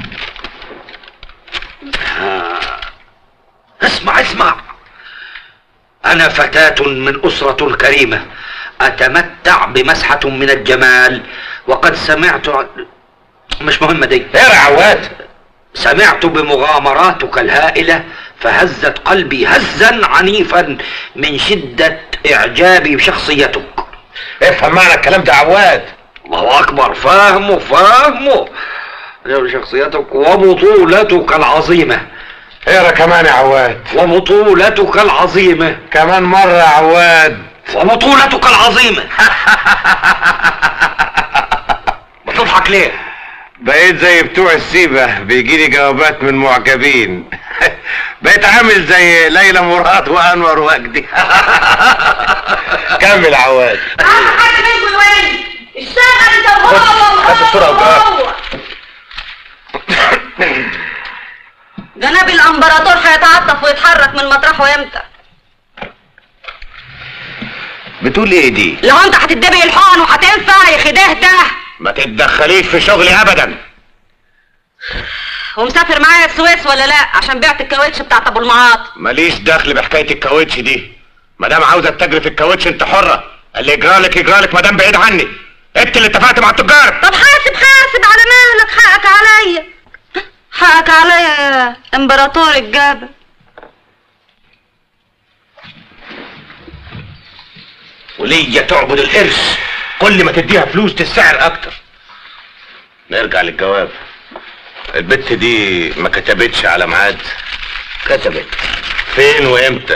اسمع. انا فتاة من اسرة كريمة اتمتع بمسحة من الجمال، وقد سمعت. مش مهمة دي. ايه يا عواد؟ سمعت بمغامراتك الهائلة فهزت قلبي هزا عنيفا من شدة اعجابي بشخصيتك. افهم معنى الكلام ده عواد. الله اكبر. فاهمه شخصيتك وبطولتك العظيمة. اقرا كمان يا عواد. وبطولتك العظيمة. كمان مرة يا عواد. وبطولتك العظيمة. بتضحك ليه؟ بقيت زي بتوع السيبة بيجيلي جوابات من معجبين. بقيت عامل زي ليلى مراد وانور وجدي. كمل عواد. حد منكم وين؟ اشتغل انت وهو. خد الصورة وجهها. جناب الامبراطور هيتعطف ويتحرك من مطرحه امتى؟ بتقول ايه دي؟ لو انت هتدبي الحقن وهتنفع يا خداه ده. ما تتدخليش في شغلي ابدا. ومسافر معايا السويس ولا لا عشان بعت الكاوتش بتاعت ابو المعاط؟ ماليش دخل بحكايه الكاوتش دي. ما دام عاوزه تتاجري في الكاوتش انت حره، اللي يجرالك ما دام بعيد عني. انت اللي اتفقت مع التجار. طب حاسب على مهلك. حقك عليا يا امبراطور الجابة. وليا تعبد القرش، كل ما تديها فلوس تسعر اكتر. نرجع للجواب. البت دي ما كتبتش على ميعاد؟ كتبت. فين وامتى؟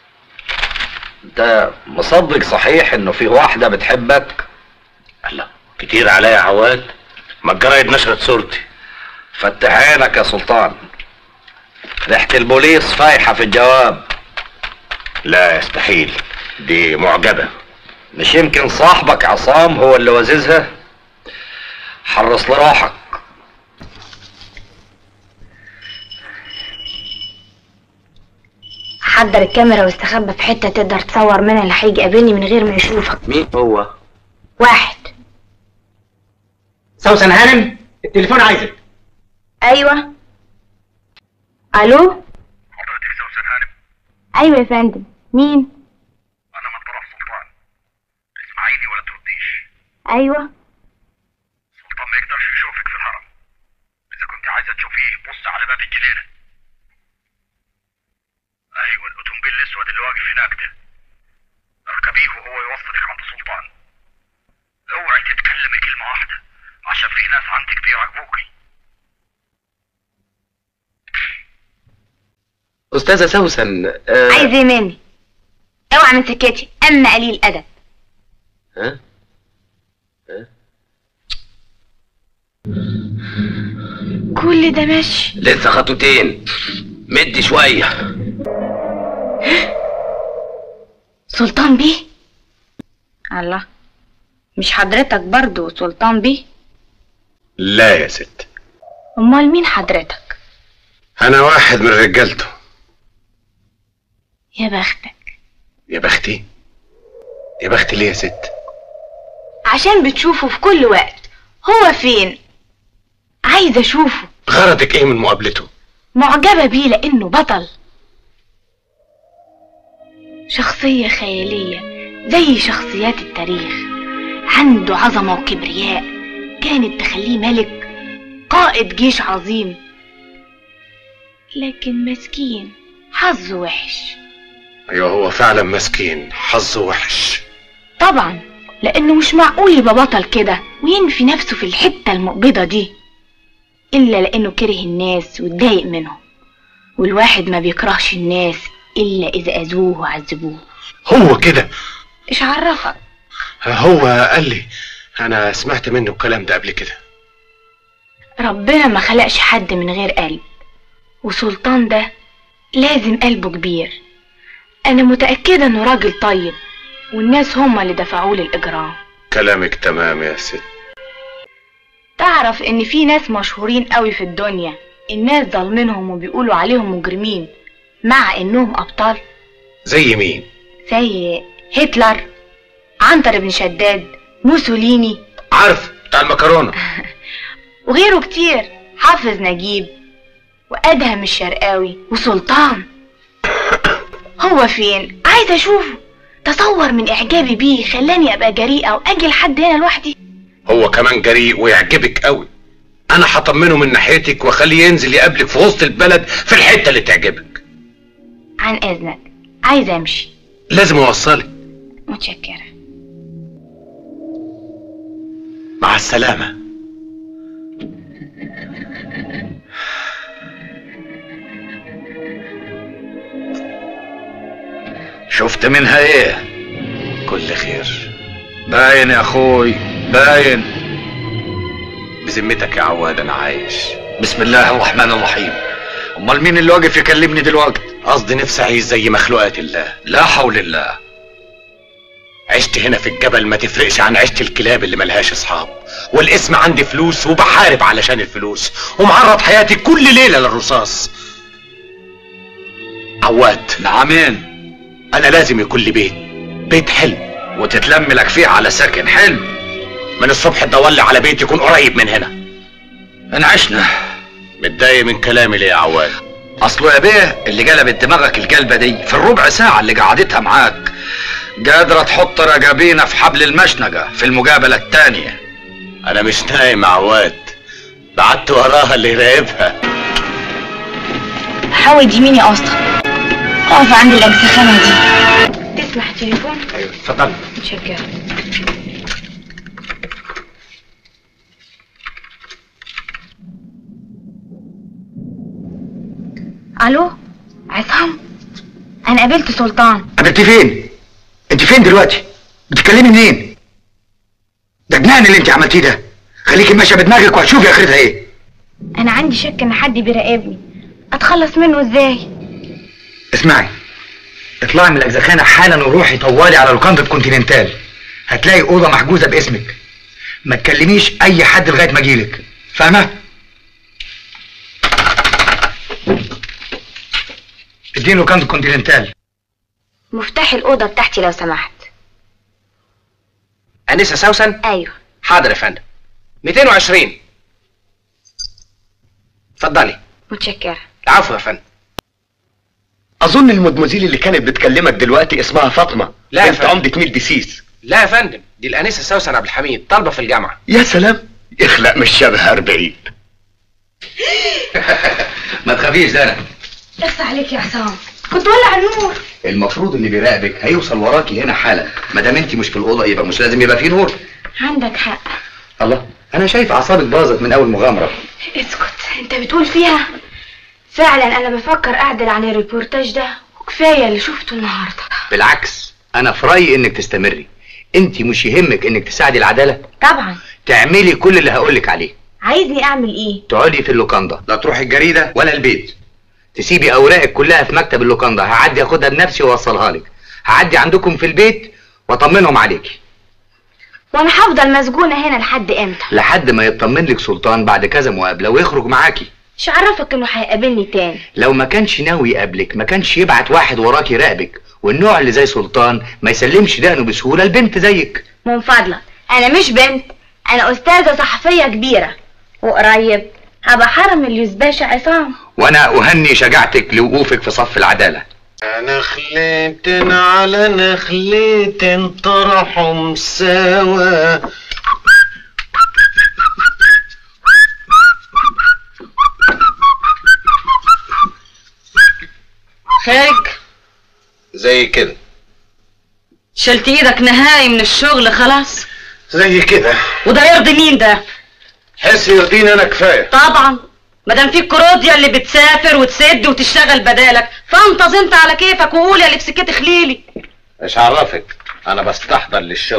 انت مصدق صحيح انه في واحدة بتحبك؟ الله، كتير عليا يا عواد، ما الجرايد نشرت صورتي. فتح عينك يا سلطان، ريحة البوليس فايحة في الجواب. لا يستحيل، دي معجبة. مش يمكن صاحبك عصام هو اللي وززها؟ حرص لروحك. حضر الكاميرا واستخبى في حتة تقدر تصور منها اللي هيجي يقابلني من غير ما يشوفك. مين هو؟ واحد. سوسن هانم، التليفون عايزك. ايوه. الو. حضرتك سوسن هانم؟ ايوه يا فندم، مين؟ انا من طرف سلطان، اسمعيني ولا ترديش. ايوه. سلطان ما يقدرش يشوفك في الهرم، اذا كنت عايزه تشوفيه بص على باب الجنينه. ايوه الاوتومبيل الاسود اللي واقف هناك ده، اركبيه وهو يوصلك عند سلطان. اوعي تتكلمي كلمه واحده عشان في ناس عندك بيراقبوكي. استاذة سوسن عايز ايه مني؟ اوعى من سكتي، اما قليل ادب. ها؟ كل ده ماشي؟ لسه خطوتين، مدي شوية. سلطان بيه؟ الله، مش حضرتك برضو سلطان بيه؟ لا يا ست. امال مين حضرتك؟ انا واحد من رجالته. يا بختك. يا بختي؟ يا بختي ليه يا ست؟ عشان بتشوفه في كل وقت. هو فين؟ عايزه اشوفه. غرضك ايه من مقابلته؟ معجبه بيه لانه بطل، شخصيه خياليه زي شخصيات التاريخ، عنده عظمه وكبرياء كانت تخليه ملك، قائد جيش عظيم، لكن مسكين حظه وحش. ايوه هو فعلا مسكين، حظه وحش. طبعا، لانه مش معقول يبقى بطل كده وينفي نفسه في الحته المقبضه دي، الا لانه كره الناس واتضايق منهم، والواحد ما بيكرهش الناس الا اذا اذوه وعذبوه. هو كده؟ ايش عرفك؟ هو قال لي، انا سمعت منه الكلام ده قبل كده. ربنا ما خلقش حد من غير قلب، وسلطان ده لازم قلبه كبير. انا متأكدة انه راجل طيب، والناس هما اللي دفعوه للإجرام. كلامك تمام يا ست. تعرف ان في ناس مشهورين قوي في الدنيا الناس ظالمينهم وبيقولوا عليهم مجرمين مع انهم ابطال؟ زي مين؟ زي هتلر، عنتر بن شداد، موسوليني. عارف، بتاع المكرونة. وغيره كتير، حافظ نجيب وادهم الشرقاوي وسلطان. هو فين؟ عايزه اشوفه. تصور من اعجابي بيه خلاني ابقى جريئه واجي لحد هنا لوحدي. هو كمان جريء ويعجبك قوي. انا هطمنه من ناحيتك واخليه ينزل يقابلك في وسط البلد في الحته اللي تعجبك. عن اذنك، عايزه امشي. لازم اوصلك. متشكره. مع السلامه. شفت منها ايه؟ كل خير. باين يا اخوي، باين. بذمتك يا عواد انا عايش. بسم الله الرحمن الرحيم. امال مين اللي واقف يكلمني دلوقتي؟ قصدي نفسي اعيش زي مخلوقات الله. لا حول الله. عشت هنا في الجبل ما تفرقش عن عشت الكلاب اللي ملهاش اصحاب، والاسم عندي فلوس وبحارب علشان الفلوس، ومعرض حياتي كل ليله للرصاص. عواد. نعمين. انا لازم يكون لي بيت حلو وتتلم لك فيه على سكن حلو. من الصبح تدور لي على بيت يكون قريب من هنا. انعشنا. متضايق من كلامي ليه يا عواد؟ اصله يا بيه اللي قلبت دماغك القلبه دي في الربع ساعه اللي قعدتها معاك قادره تحط رجابينا في حبل المشنقه في المقابله التانيه. انا مش نايم يا عواد، بعدت وراها اللي يراقبها. حاول يمين يا اسطى، اقف عند الاجزخانه دي. تسمح تليفون؟ ايوه اتفضل. متشكره. الو عصام، انا قابلت سلطان. قابلتي فين؟ انت فين دلوقتي؟ بتتكلمي منين؟ ده جنان اللي انت عملتيه ده. خليكي ماشيه بدماغك وهتشوفي اخرتها ايه. انا عندي شك ان حد بيراقبني، اتخلص منه ازاي؟ اسمعي، اطلعي من الاجزخانه حالا وروحي طوالي على لوكاندا كونتيننتال. هتلاقي اوضه محجوزه باسمك. ما تكلميش اي حد لغايه ما اجيلك، فاهمه؟ اديني لوكاندا كونتيننتال. مفتاح الاوضه بتاعتي لو سمحت. انسه سوسن؟ ايوه. حاضر يا فندم. 220. اتفضلي. متشكره. العفو يا فندم. اظن المدموزيل اللي كانت بتكلمك دلوقتي اسمها فاطمه، لا بنت عمده ميل ديسيس. لا يا فندم، دي الانسه سوسن عبد الحميد، طالبه في الجامعه. يا سلام، يخلق مش شبه 40. ما تخافيش ده انا. اخص عليك يا عصام، كنت ولع النور. المفروض اللي بيراقبك هيوصل وراكي هنا حالا، ما دام انت مش في الاوضه يبقى مش لازم يبقى فيه نور. عندك حق. الله، انا شايف اعصابك باظت من اول مغامره. اسكت، انت بتقول فيها؟ فعلا انا بفكر اعدل عن الريبورتاج ده، وكفايه اللي شفته النهارده. بالعكس، انا في رايي انك تستمري. انت مش يهمك انك تساعدي العداله؟ طبعا. تعملي كل اللي هقولك عليه. عايزني اعمل ايه؟ تقعدي في اللوكاندا، لا تروحي الجريده ولا البيت. تسيبي اوراقك كلها في مكتب اللوكاندا، هعدي اخدها بنفسي واوصلها لك. هعدي عندكم في البيت واطمنهم عليكي. وانا هفضل مسجونه هنا لحد امتى؟ لحد ما يطمن لك سلطان بعد كذا مقابله ويخرج معاكي. مش عرفك انه هيقابلني تاني؟ لو ما كانش ناوي يقابلك ما كانش يبعت واحد وراك يراقبك، والنوع اللي زي سلطان ما يسلمش دقنه بسهوله لبنت زيك. من فضلك، انا مش بنت، انا استاذه صحفيه كبيره، وقريب هبقى حرم اليوز باشا عصام. وانا اهني شجاعتك لوقوفك في صف العداله. نخلة على نخلة طرحهم سوا. خارج زي كده. شلت ايدك نهائي من الشغل خلاص؟ زي كده. وده يرضي مين ده؟ حس يرضيني انا كفايه. طبعا، مادام فيك كروديا اللي بتسافر وتسد وتشتغل بدالك، فانتظ انت على كيفك وقول يا اللي بسكتي خليلي. مش عرفك، انا بستحضر للشغل.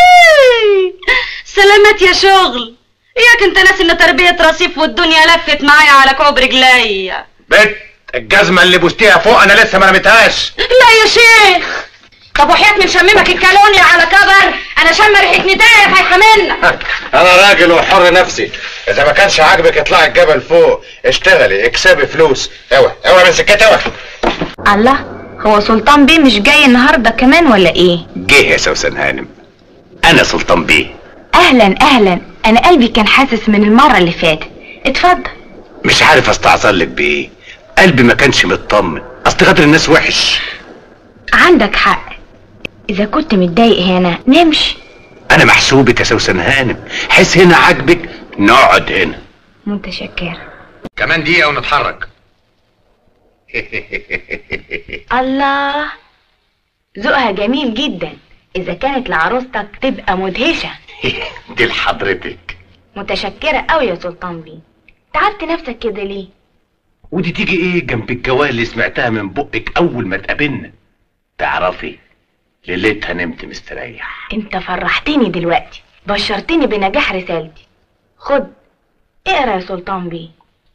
سلامات يا شغل. اياك انت ناسي ان تربيه رصيف والدنيا لفت معايا على كوب رجليا. بنت الجزمه اللي بوستيها فوق انا لسه ما رميتهاش. لا يا شيخ. طب وحياة من شممك الكالونيا على كبر، انا شم ريحه ندايه هيحملنا. انا راجل وحر نفسي، اذا ما كانش عاجبك اطلعي الجبل فوق، اشتغلي اكسبي فلوس. اوعى من سكتي اوعى. الله، هو سلطان بيه مش جاي النهارده كمان ولا ايه؟ جه يا سوسن هانم، انا سلطان بيه. اهلا اهلا، انا قلبي كان حاسس من المره اللي فاتت. اتفضل. مش عارف استعذرلك بايه، قلبي ما كانش مطمن، اصل غدر الناس وحش. عندك حق، اذا كنت متضايق هنا نمشي. انا محسوبك يا سوسن هانم، حس هنا عاجبك نقعد هنا. متشكرة. كمان دقيقة ونتحرك. الله، ذوقها جميل جدا، اذا كانت لعروستك تبقى مدهشة. دي لحضرتك. متشكرة قوي يا سلطان بيه. تعبت نفسك كده ليه؟ ودي تيجي ايه جنب الجوال اللي سمعتها من بقك اول ما اتقابلنا؟ تعرفي ليلتها نمت مستريح. انت فرحتني دلوقتي، بشرتني بنجاح رسالتي. خد اقرا يا سلطان بيه.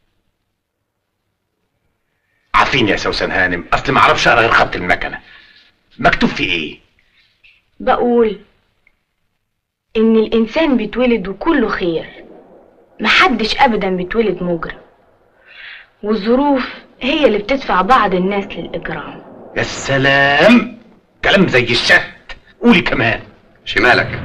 عارفين يا سوسن هانم، اصل ما اعرفش اقرا غير خط المكنه. مكتوب في ايه؟ بقول ان الانسان بيتولد وكله خير، محدش ابدا بيتولد مجرم، والظروف هي اللي بتدفع بعض الناس للاجرام. يا سلام، كلام زي الشهد. قولي كمان. شمالك.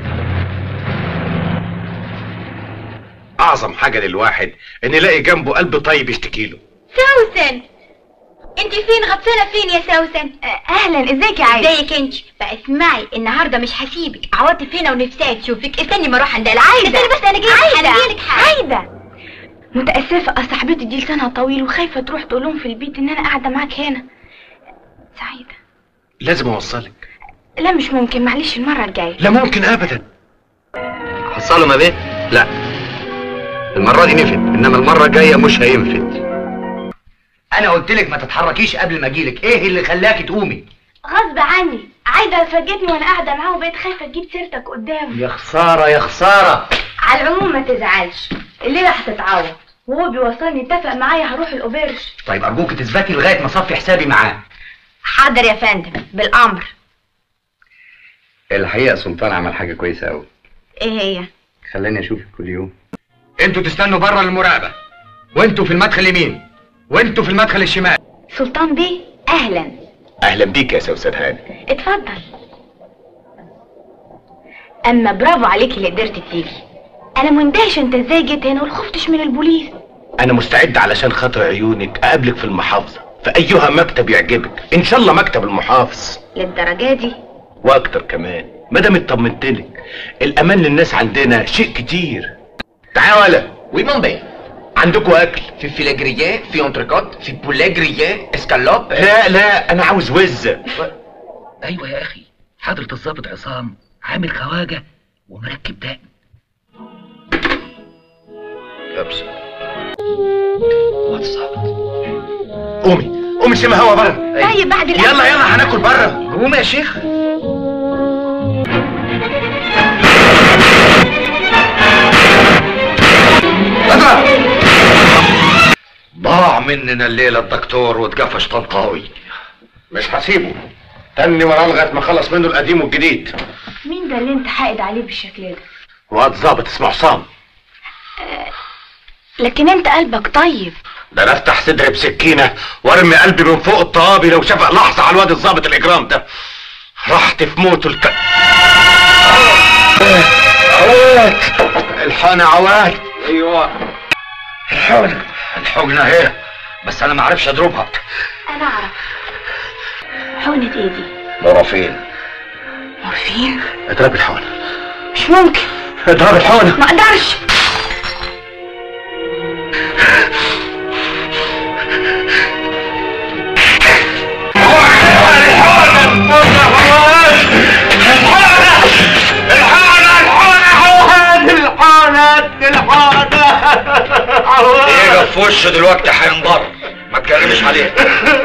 اعظم حاجه للواحد ان يلاقي جنبه قلب طيب يشتكي له. سوسن، انت فين غطسانه فين يا سوسن؟ اهلا، ازيك يا عايده؟ ازيك انت؟ بقى اسمعي، النهارده مش هسيبك، عواطف هنا ونفسها تشوفك. استني ما اروح عند عايده. استني بس، انا جايلك عايده. متاسفه، اصل صاحبتي دي لسانها طويل وخايفه تروح تقول لهم في البيت ان انا قاعده معاك هنا. سعيده. لازم اوصلك. لا مش ممكن، معلش المره الجايه. لا ممكن ابدا. حصلوا ما بيت؟ لا، المره دي نفت، انما المره الجايه مش هينفت. انا قلت لك ما تتحركيش قبل ما اجيلك، ايه اللي خلاكي تقومي؟ غصب عني، عايده فاجئتني وانا قاعده معاه وبقيت خايفه تجيب سيرتك قدامه. يا خساره يا خساره. على العموم ما تزعلش، الليله هتتعوض، وهو بيوصلني اتفق معايا هروح الاوبرج. طيب ارجوك تثبتي لغايه ما اصفي حسابي معاه. حاضر يا فندم، بالامر. الحقيقه سلطان عمل حاجه كويسه قوي. ايه هي؟ خلاني اشوفك كل يوم. انتوا تستنوا بره للمراقبه، وانتوا في المدخل اليمين، وانتوا في المدخل الشمال. سلطان بيه اهلا. اهلا بيك يا سوسن هاني. اتفضل. اما برافو عليك اللي قدرت تيجي. انا مندهش انت ازاي جيت هنا وخفتش من البوليس. انا مستعد علشان خاطر عيونك اقابلك في المحافظه في ايها مكتب يعجبك، ان شاء الله مكتب المحافظ. للدرجه دي؟ واكتر كمان، ما دام اطمنتلك. الامان للناس عندنا شيء كتير. تعالى. وي مون بي. عندكم اكل؟ في فيليه جرييه، في انتريكوت، في بوليه جرييه، اسكالوب. لا انا عاوز وزه. ايوه يا اخي، حضرة الضابط عصام عامل خواجه ومركب دقن. ابشر. والظابط. قومي شم هوا بره. طيب بعد الاكل. يلا هناكل بره. قوم يا شيخ. ضاع مننا الليله الدكتور واتقفش طنطاوي. مش هسيبه، تاني وراه لغايه ما اخلص منه القديم والجديد. مين ده اللي انت حاقد عليه بالشكل ده؟ واد ظابط اسمه حسام. لكن انت قلبك طيب. ده انا افتح صدري بسكينه وارمي قلبي من فوق الطوابي لو شافق لحظه على الواد الظابط الاجرام ده. رحت في موته عواد. الحقنا عواد. ايوه الحقنه اهي، بس انا ما اعرفش اضربها. انا اعرف. حقنة ايه دي؟ مورفين. مورفين؟ اضرب الحقنه. مش ممكن. اضرب الحقنه. ما اقدرش. يجي في وشه دلوقتي هينضر، ما تكلمش عليه.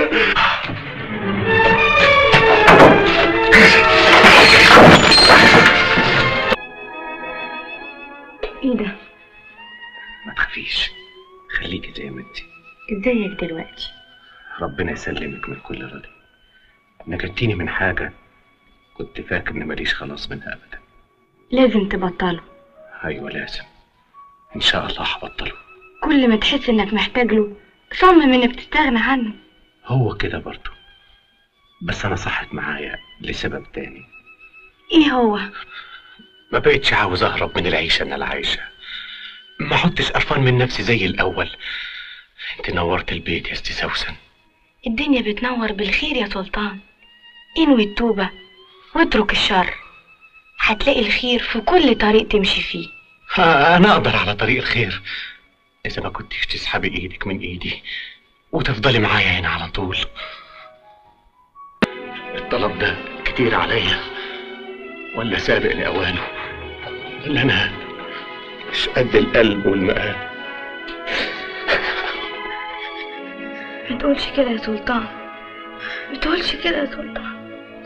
ايه ده؟ ما تخافيش، خليكي زي ما انتي. ازيك دلوقتي؟ ربنا يسلمك من كل ردي. نجدتيني من حاجه كنت فاكر ان ماليش خلاص منها ابدا. لازم تبطله. ايوه لازم، ان شاء الله هبطله. كل ما تحس انك محتاج له صمم انك تستغنى عنه. هو كده برضه، بس انا صحت معايا لسبب تاني. ايه هو؟ ما بقتش عاوز اهرب من العيشه اللي انا عايشها، ما عدتش قرفان من نفسي زي الاول. انت نورت البيت يا استي سوسن. الدنيا بتنور بالخير يا سلطان. انوي التوبه واترك الشر، هتلاقي الخير في كل طريق تمشي فيه. انا اقدر على طريق الخير اذا ما كنتش تسحبي ايدك من ايدي وتفضلي معايا هنا على طول. الطلب ده كتير عليا ولا سابق لاوانه؟ اللي انا مش قد القلب والمقام. ما تقولش كده يا سلطان، ما تقولش كده يا سلطان.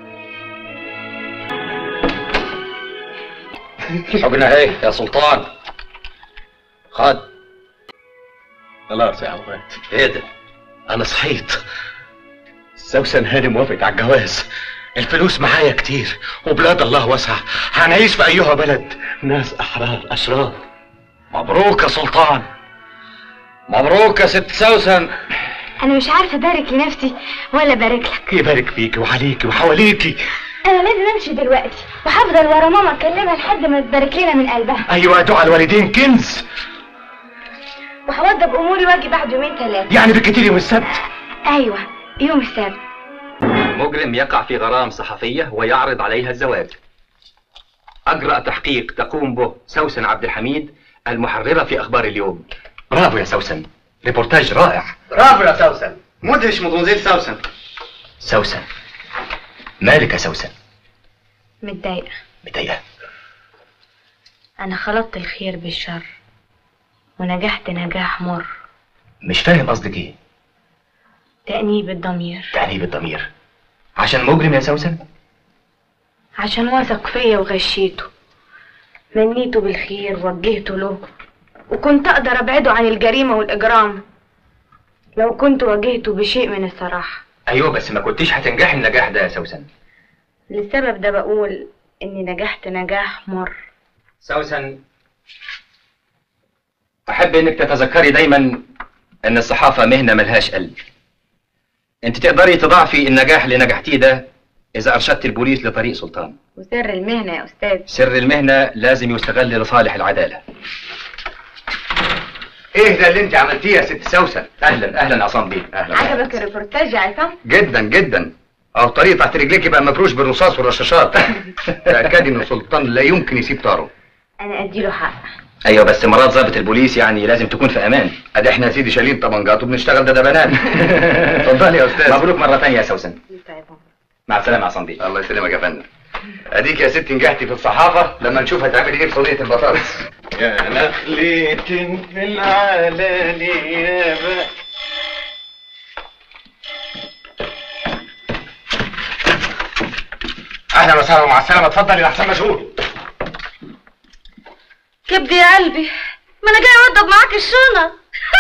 الحقنه اهي يا سلطان، خد. خلاص يا عواد. ايه ده؟ انا صحيت. سوسن هاني موافقت على الجواز، الفلوس معايا كتير وبلاد الله واسعة، هنعيش في ايها بلد ناس احرار اشراف. مبروك يا سلطان، مبروك يا ست سوسن. انا مش عارفه ابارك لنفسي ولا ابارك لك. يبارك فيكي وعليكي وحواليكي. انا لازم امشي دلوقتي وهفضل ورا ماما اكلمها لحد ما تبارك لنا من قلبها. ايوه، دعاء الوالدين كنز. وهوضب اموري واجي بعد يومين ثلاثه. يعني بالكتير يوم السبت؟ ايوه يوم السبت. مجرم يقع في غرام صحفية ويعرض عليها الزواج. أجرأ تحقيق تقوم به سوسن عبد الحميد المحررة في أخبار اليوم. برافو يا سوسن، ريبورتاج رائع. برافو يا سوسن، مدهش مدموزيل سوسن. سوسن، مالك يا سوسن؟ متضايقه. متضايقه؟ انا خلطت الخير بالشر ونجحت نجاح مر. مش فاهم قصدك ايه؟ تأنيب الضمير. تأنيب الضمير عشان مجرم يا سوسن؟ عشان واثق فيا وغشيته، منيته بالخير ووجهته له، وكنت اقدر ابعده عن الجريمة والاجرام لو كنت واجهته بشيء من الصراحة. ايوه بس ما كنتيش هتنجحي النجاح ده يا سوسن. للسبب ده بقول اني نجحت نجاح مر. سوسن، احب انك تتذكري دايما ان الصحافة مهنة ملهاش قلب. انت تقدري تضاعفي النجاح اللي نجحتيه ده اذا ارشدت البوليس لطريق سلطان. وسر المهنة يا استاذ؟ سر المهنة لازم يستغل لصالح العدالة. ايه ده اللي انت عملتيه يا ست سوسن؟ اهلا اهلا عصام بيه. اهلا. عجبك الريبورتاج يا عصام؟ جدا جدا. اهو الطريق تحت رجليك يبقى مفروش بالرصاص والرشاشات. تأكدي ان سلطان لا يمكن يسيب طاره. انا اديله حق. ايوه بس مرات ضابط البوليس يعني لازم تكون في امان. ادي احنا يا سيدي شايلين طبنجات وبنشتغل دبابات. اتفضلي يا استاذ. مبروك مرة تانية يا سوسن. مع السلامة يا عصام بيه. الله يسلمك يا فندم. اديك يا ستي نجحتي في الصحافة، لما نشوف هتعملي ايه في صينية البطاطس. يا نخلة في العلالي يا بقى. اهلا وسهلا ومع السلامه. اتفضل يا حسام مشغول. كبدي يا قلبي، ما انا جاي اوضب معاك الشنط.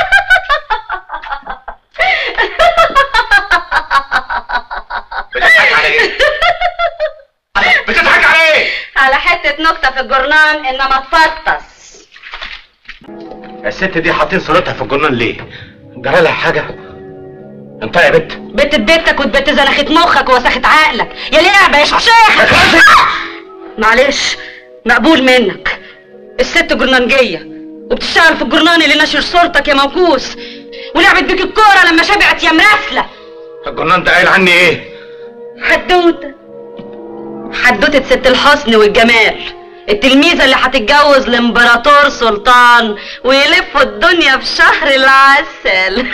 بتضحك على ايه؟ بتضحك على ايه؟ على حتة نكتة في الجورنان انما تفطس. الست دي حاطين صورتها في الجرنان ليه؟ جرى لها حاجة؟ انت يا بت بت بيتك وتبت زنخت مخك ووسخت عقلك يا لعبة يا شخشاخ. معلش مقبول منك. الست جرنانجية وبتشتغل في الجرنان اللي نشر صورتك يا موكوس، ولعبت بيك الكورة لما شبعت يا مراسلة. الجرنان ده قايل عني ايه؟ حدوتة حدوتة ست الحسن والجمال، التلميذة اللي هتتجوز الامبراطور سلطان ويلفوا الدنيا في شهر العسل.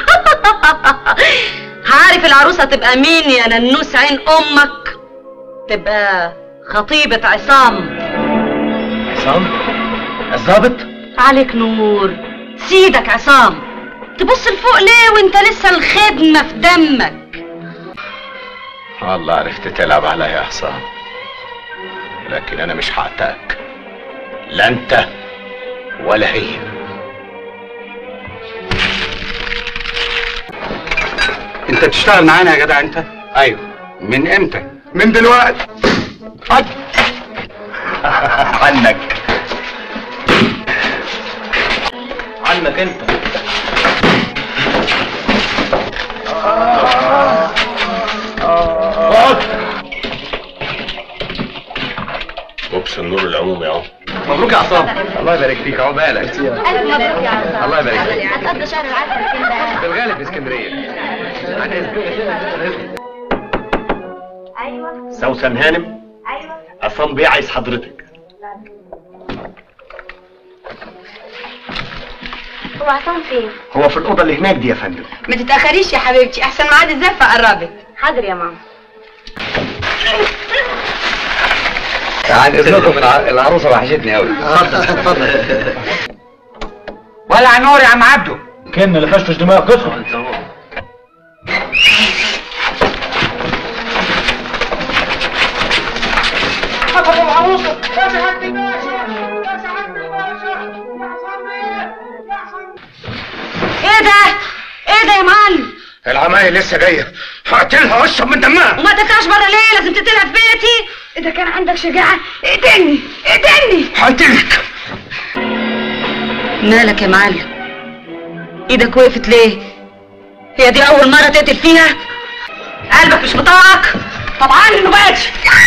عارف العروسة تبقى مين يا ننوس عين امك؟ تبقى خطيبة عصام. عصام؟ الظابط؟ عليك نور. سيدك عصام. تبص لفوق ليه وانت لسه الخدمة في دمك؟ والله عرفت تلعب عليا يا حسام، لكن انا مش هعتقك، لا انت ولا هي. انت بتشتغل معانا يا جدع انت؟ ايوه. من امتى؟ من دلوقتي. عنك عنك انت. بوكس النور العمومي اهو. مبروك يا عصام. الله يبارك فيك. عقبالك. الف مبروك يا عصام. الله يبارك فيك. هتقضي شهر العسل فين بقى؟ في الغالب في اسكندريه. عن اذنك. ايوه سوسن هانم. ايوه عصام بيه عايز حضرتك. هو عصام فين؟ هو في الاوضه اللي هناك دي يا فندم. ما تتأخريش يا حبيبتي احسن ميعاد الزفة قربت. حاضر يا ماما. عن اذنكم العروسه وحشتني قوي. اتفضل اتفضل. ولع نور يا عم عبده. كان اللي فشفش دماغ قصه. حفظ العروسه يا سعاده الباشا يا سعاده الباشا يا حصان ايه ده؟ ايه ده يا معلم؟ العمايل لسه جايه، هقتلها واشرب من دمها. وما تطلعش بره ليه؟ لازم تقتلها في بيتي. اذا كان عندك شجاعة اقتلني اقتلني. هقتلك. مالك يا معلم؟ ايدك وقفت ليه؟ هي دي اول مرة تقتل فيها؟ قلبك مش بطاقك؟ طبعا انه بقتش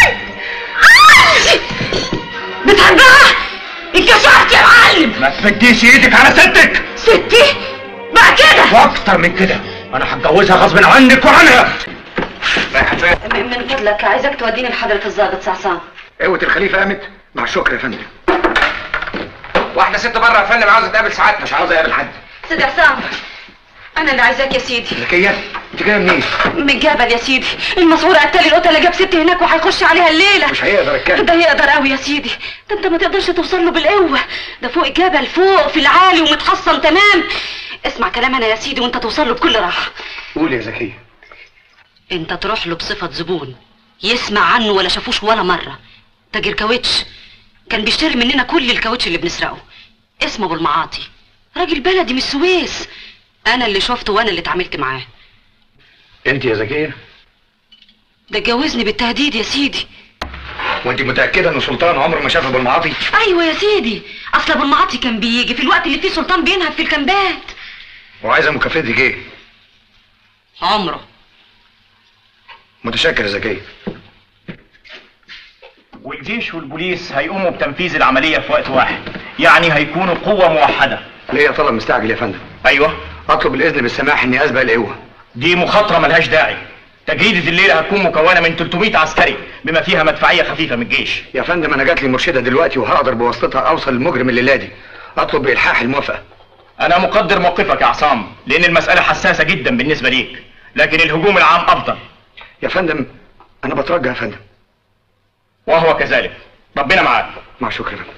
بتحبها؟ اتكشفت يا معلم. ما تمديش ايدك على ستك. ستي؟ بقى كده؟ واكتر من كده، انا هتجوزها غصب عنك وعنها. من فضلك عايزك توديني لحضرة الضابط عصام. قوة الخليفة قامت. مع الشكر يا فندم. واحدة ست بره يا فندم عاوزة تقابل سعادتك. مش عاوز اقابل حد. سيدي عصام انا اللي عايزاك يا سيدي. زكية انت جايه منين؟ من الجبل يا سيدي. المسؤول قتل القطه اللي جاب ستي هناك وهيخش عليها الليله. مش هيقدر يتكلم. ده يقدر قوي يا سيدي. ده انت ما تقدرش توصل له بالقوه. ده فوق الجبل فوق في العالي ومتحصن تمام. اسمع كلام انا يا سيدي وانت توصل له بكل راحه. قول يا زكية. انت تروح له بصفه زبون يسمع عنه ولا شافوش ولا مرة. تاجر كاوتش، كان بيشتري مننا كل الكاوتش اللي بنسرقه. اسمه ابو المعاطي، راجل بلدي من السويس. انا اللي شفته وانا اللي اتعاملت معاه. انت يا زكيه؟ ده اتجوزني بالتهديد يا سيدي. وانت متاكده ان سلطان عمره ما شاف ابو المعاطي؟ ايوه يا سيدي، اصل ابو المعاطي كان بيجي في الوقت اللي فيه سلطان بينهب في الكامبات. وعايزه مكافاتك ايه؟ عمره. متشكر يا زكيه. والجيش والبوليس هيقوموا بتنفيذ العملية في وقت واحد، يعني هيكونوا قوة موحدة. ليه طلب مستعجل يا فندم؟ ايوه. اطلب الاذن بالسماح اني اسبق القوه. دي مخاطرة ملهاش داعي. تجريدة الليلة هتكون مكونة من 300 عسكري بما فيها مدفعية خفيفة من الجيش. يا فندم انا جات لي مرشدة دلوقتي وهقدر بواسطتها اوصل للمجرم الليلة دي. اطلب بالحاح الموافقة. انا مقدر موقفك يا عصام، لان المسألة حساسة جدا بالنسبة ليك، لكن الهجوم العام افضل. يا فندم انا بترجى يا فندم. وهو كذلك. ربنا معاك. مع شكر يا فندم.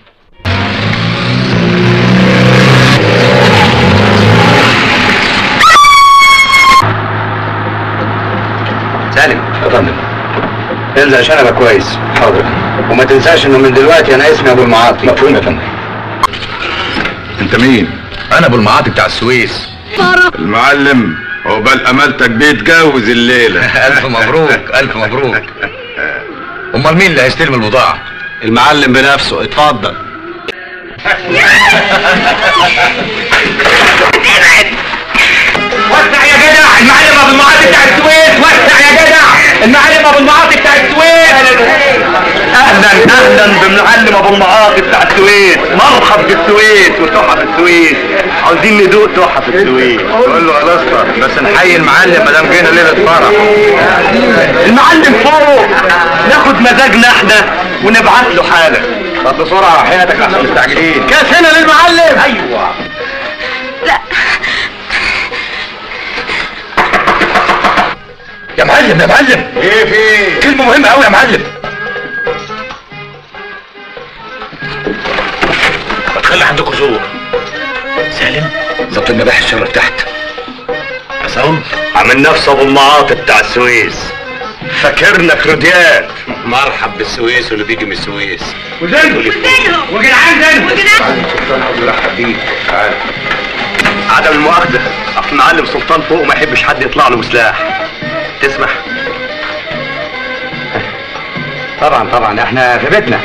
سالم يا فندم، انزل عشان ابقى كويس. حاضر. وما تنساش انه من دلوقتي انا اسمي ابو المعاطي. مفهوم يا فندم. انت مين؟ انا ابو المعاطي بتاع السويس. المعلم عقبال امالتك بيتجوز الليله. الف مبروك الف مبروك. امال مين اللي هيستلم البضاعه؟ المعلم بنفسه. اتفضل. وسع يا جدع، المعلم ابو المعاطي بتاع السويس. وسع يا جدع، المعلم ابو المعاطي بتاع السويس. اهلا اهلا بمعلم ابو المعاطي بتاع السويس. مرحب بالسويس وتحف السويس. عاوزين ندوق تحف السويس. قول له خلاص بس نحيي المعلم ما دام جينا ليله فرح. المعلم فوق، ناخد مزاجنا احنا ونبعت له حاله. طب بسرعه حياتك عشان مستعجلين. كاس هنا للمعلم. ايوه. لا يا معلم يا معلم. ايه في كلمه مهمه قوي يا معلم. ما تخلي عندكم ذوق. سالم ظبط المباحث الشر تحت. عصام عامل نفسه ابو المعاطي بتاع السويس، فاكرنا كروديات. مرحب بالسويس واللي بيجي من السويس. وجدعان زينهم. سلطان عاوز يرحب بيك. تعال. عدم المؤاخذة، اصل معلم سلطان فوق ما يحبش حد يطلع له بسلاح. تسمح؟ طبعا طبعا احنا في بيتنا.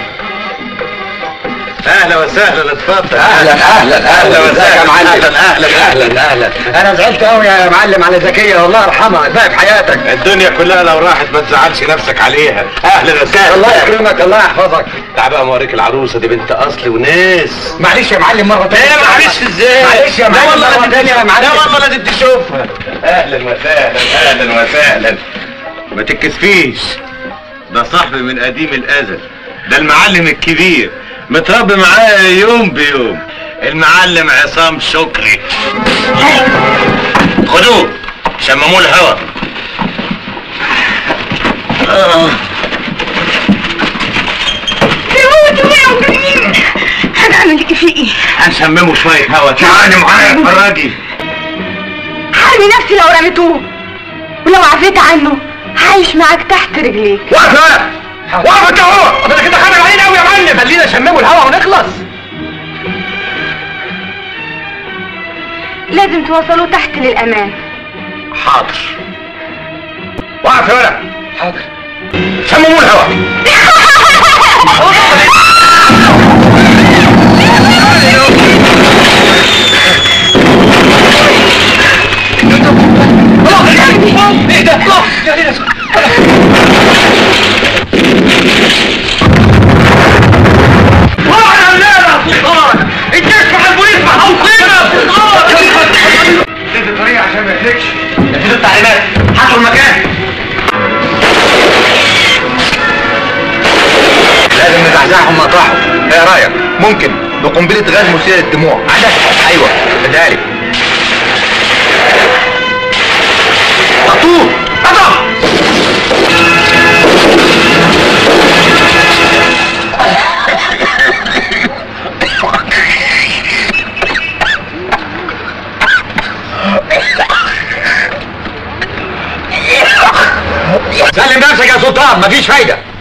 اهلا وسهلا. اتفضل. اهلا اهلا اهلا وسهلا يا معلم. اهلا اهلا. انا زعلت قوي يا معلم على زكيه، والله يرحمها باقي في حياتك. الدنيا كلها لو راحت ما تزعلش نفسك عليها. اهلا وسهلا. الله يكرمك الله يحفظك. تعال بقى اوريك العروسه دي بنت اصل وناس. معلش يا معلم مره ثانيه. ايه معلش ازاي؟ معلش يا معلم مره ثانيه يا معلم. لا والله لازم تشوفها. اهلا وسهلا اهلا وسهلا. ما تتكسفيش، ده صاحبي من قديم الازل، ده المعلم الكبير متربي معايا يوم بيوم، المعلم عصام شكري. خدوه شمموه الهوا. هنعمل لك في ايه؟ هنشممه شوية هوا. تعالي معايا اتفرجي. حرمي نفسي لو رميتوه، ولو عفيت عنه عايش معاك تحت رجليك. وقفة وقفة اهو. ده كده خرج علينا قوي يا معلم. خلينا نشممه الهوا ونخلص. لازم توصلوه تحت للأمان. حاضر. وقف يا ولد. حاضر. شمموا الهوا. ايه ده؟ طلعنا الليلة يا سلطان. الجيش مع البوليس محوطينا يا سلطان. نزل الطريق عشان ما يهلكش. نفذ التعليمات. حطوا المكان. لازم نزحزحهم مطرحهم. ايه رايك؟ ممكن بقنبله غاز مسيل الدموع. عندك؟ ايوه اديها لي. طول اضرب. سلم نفسك يا سلطان. عصام مفيش فايده.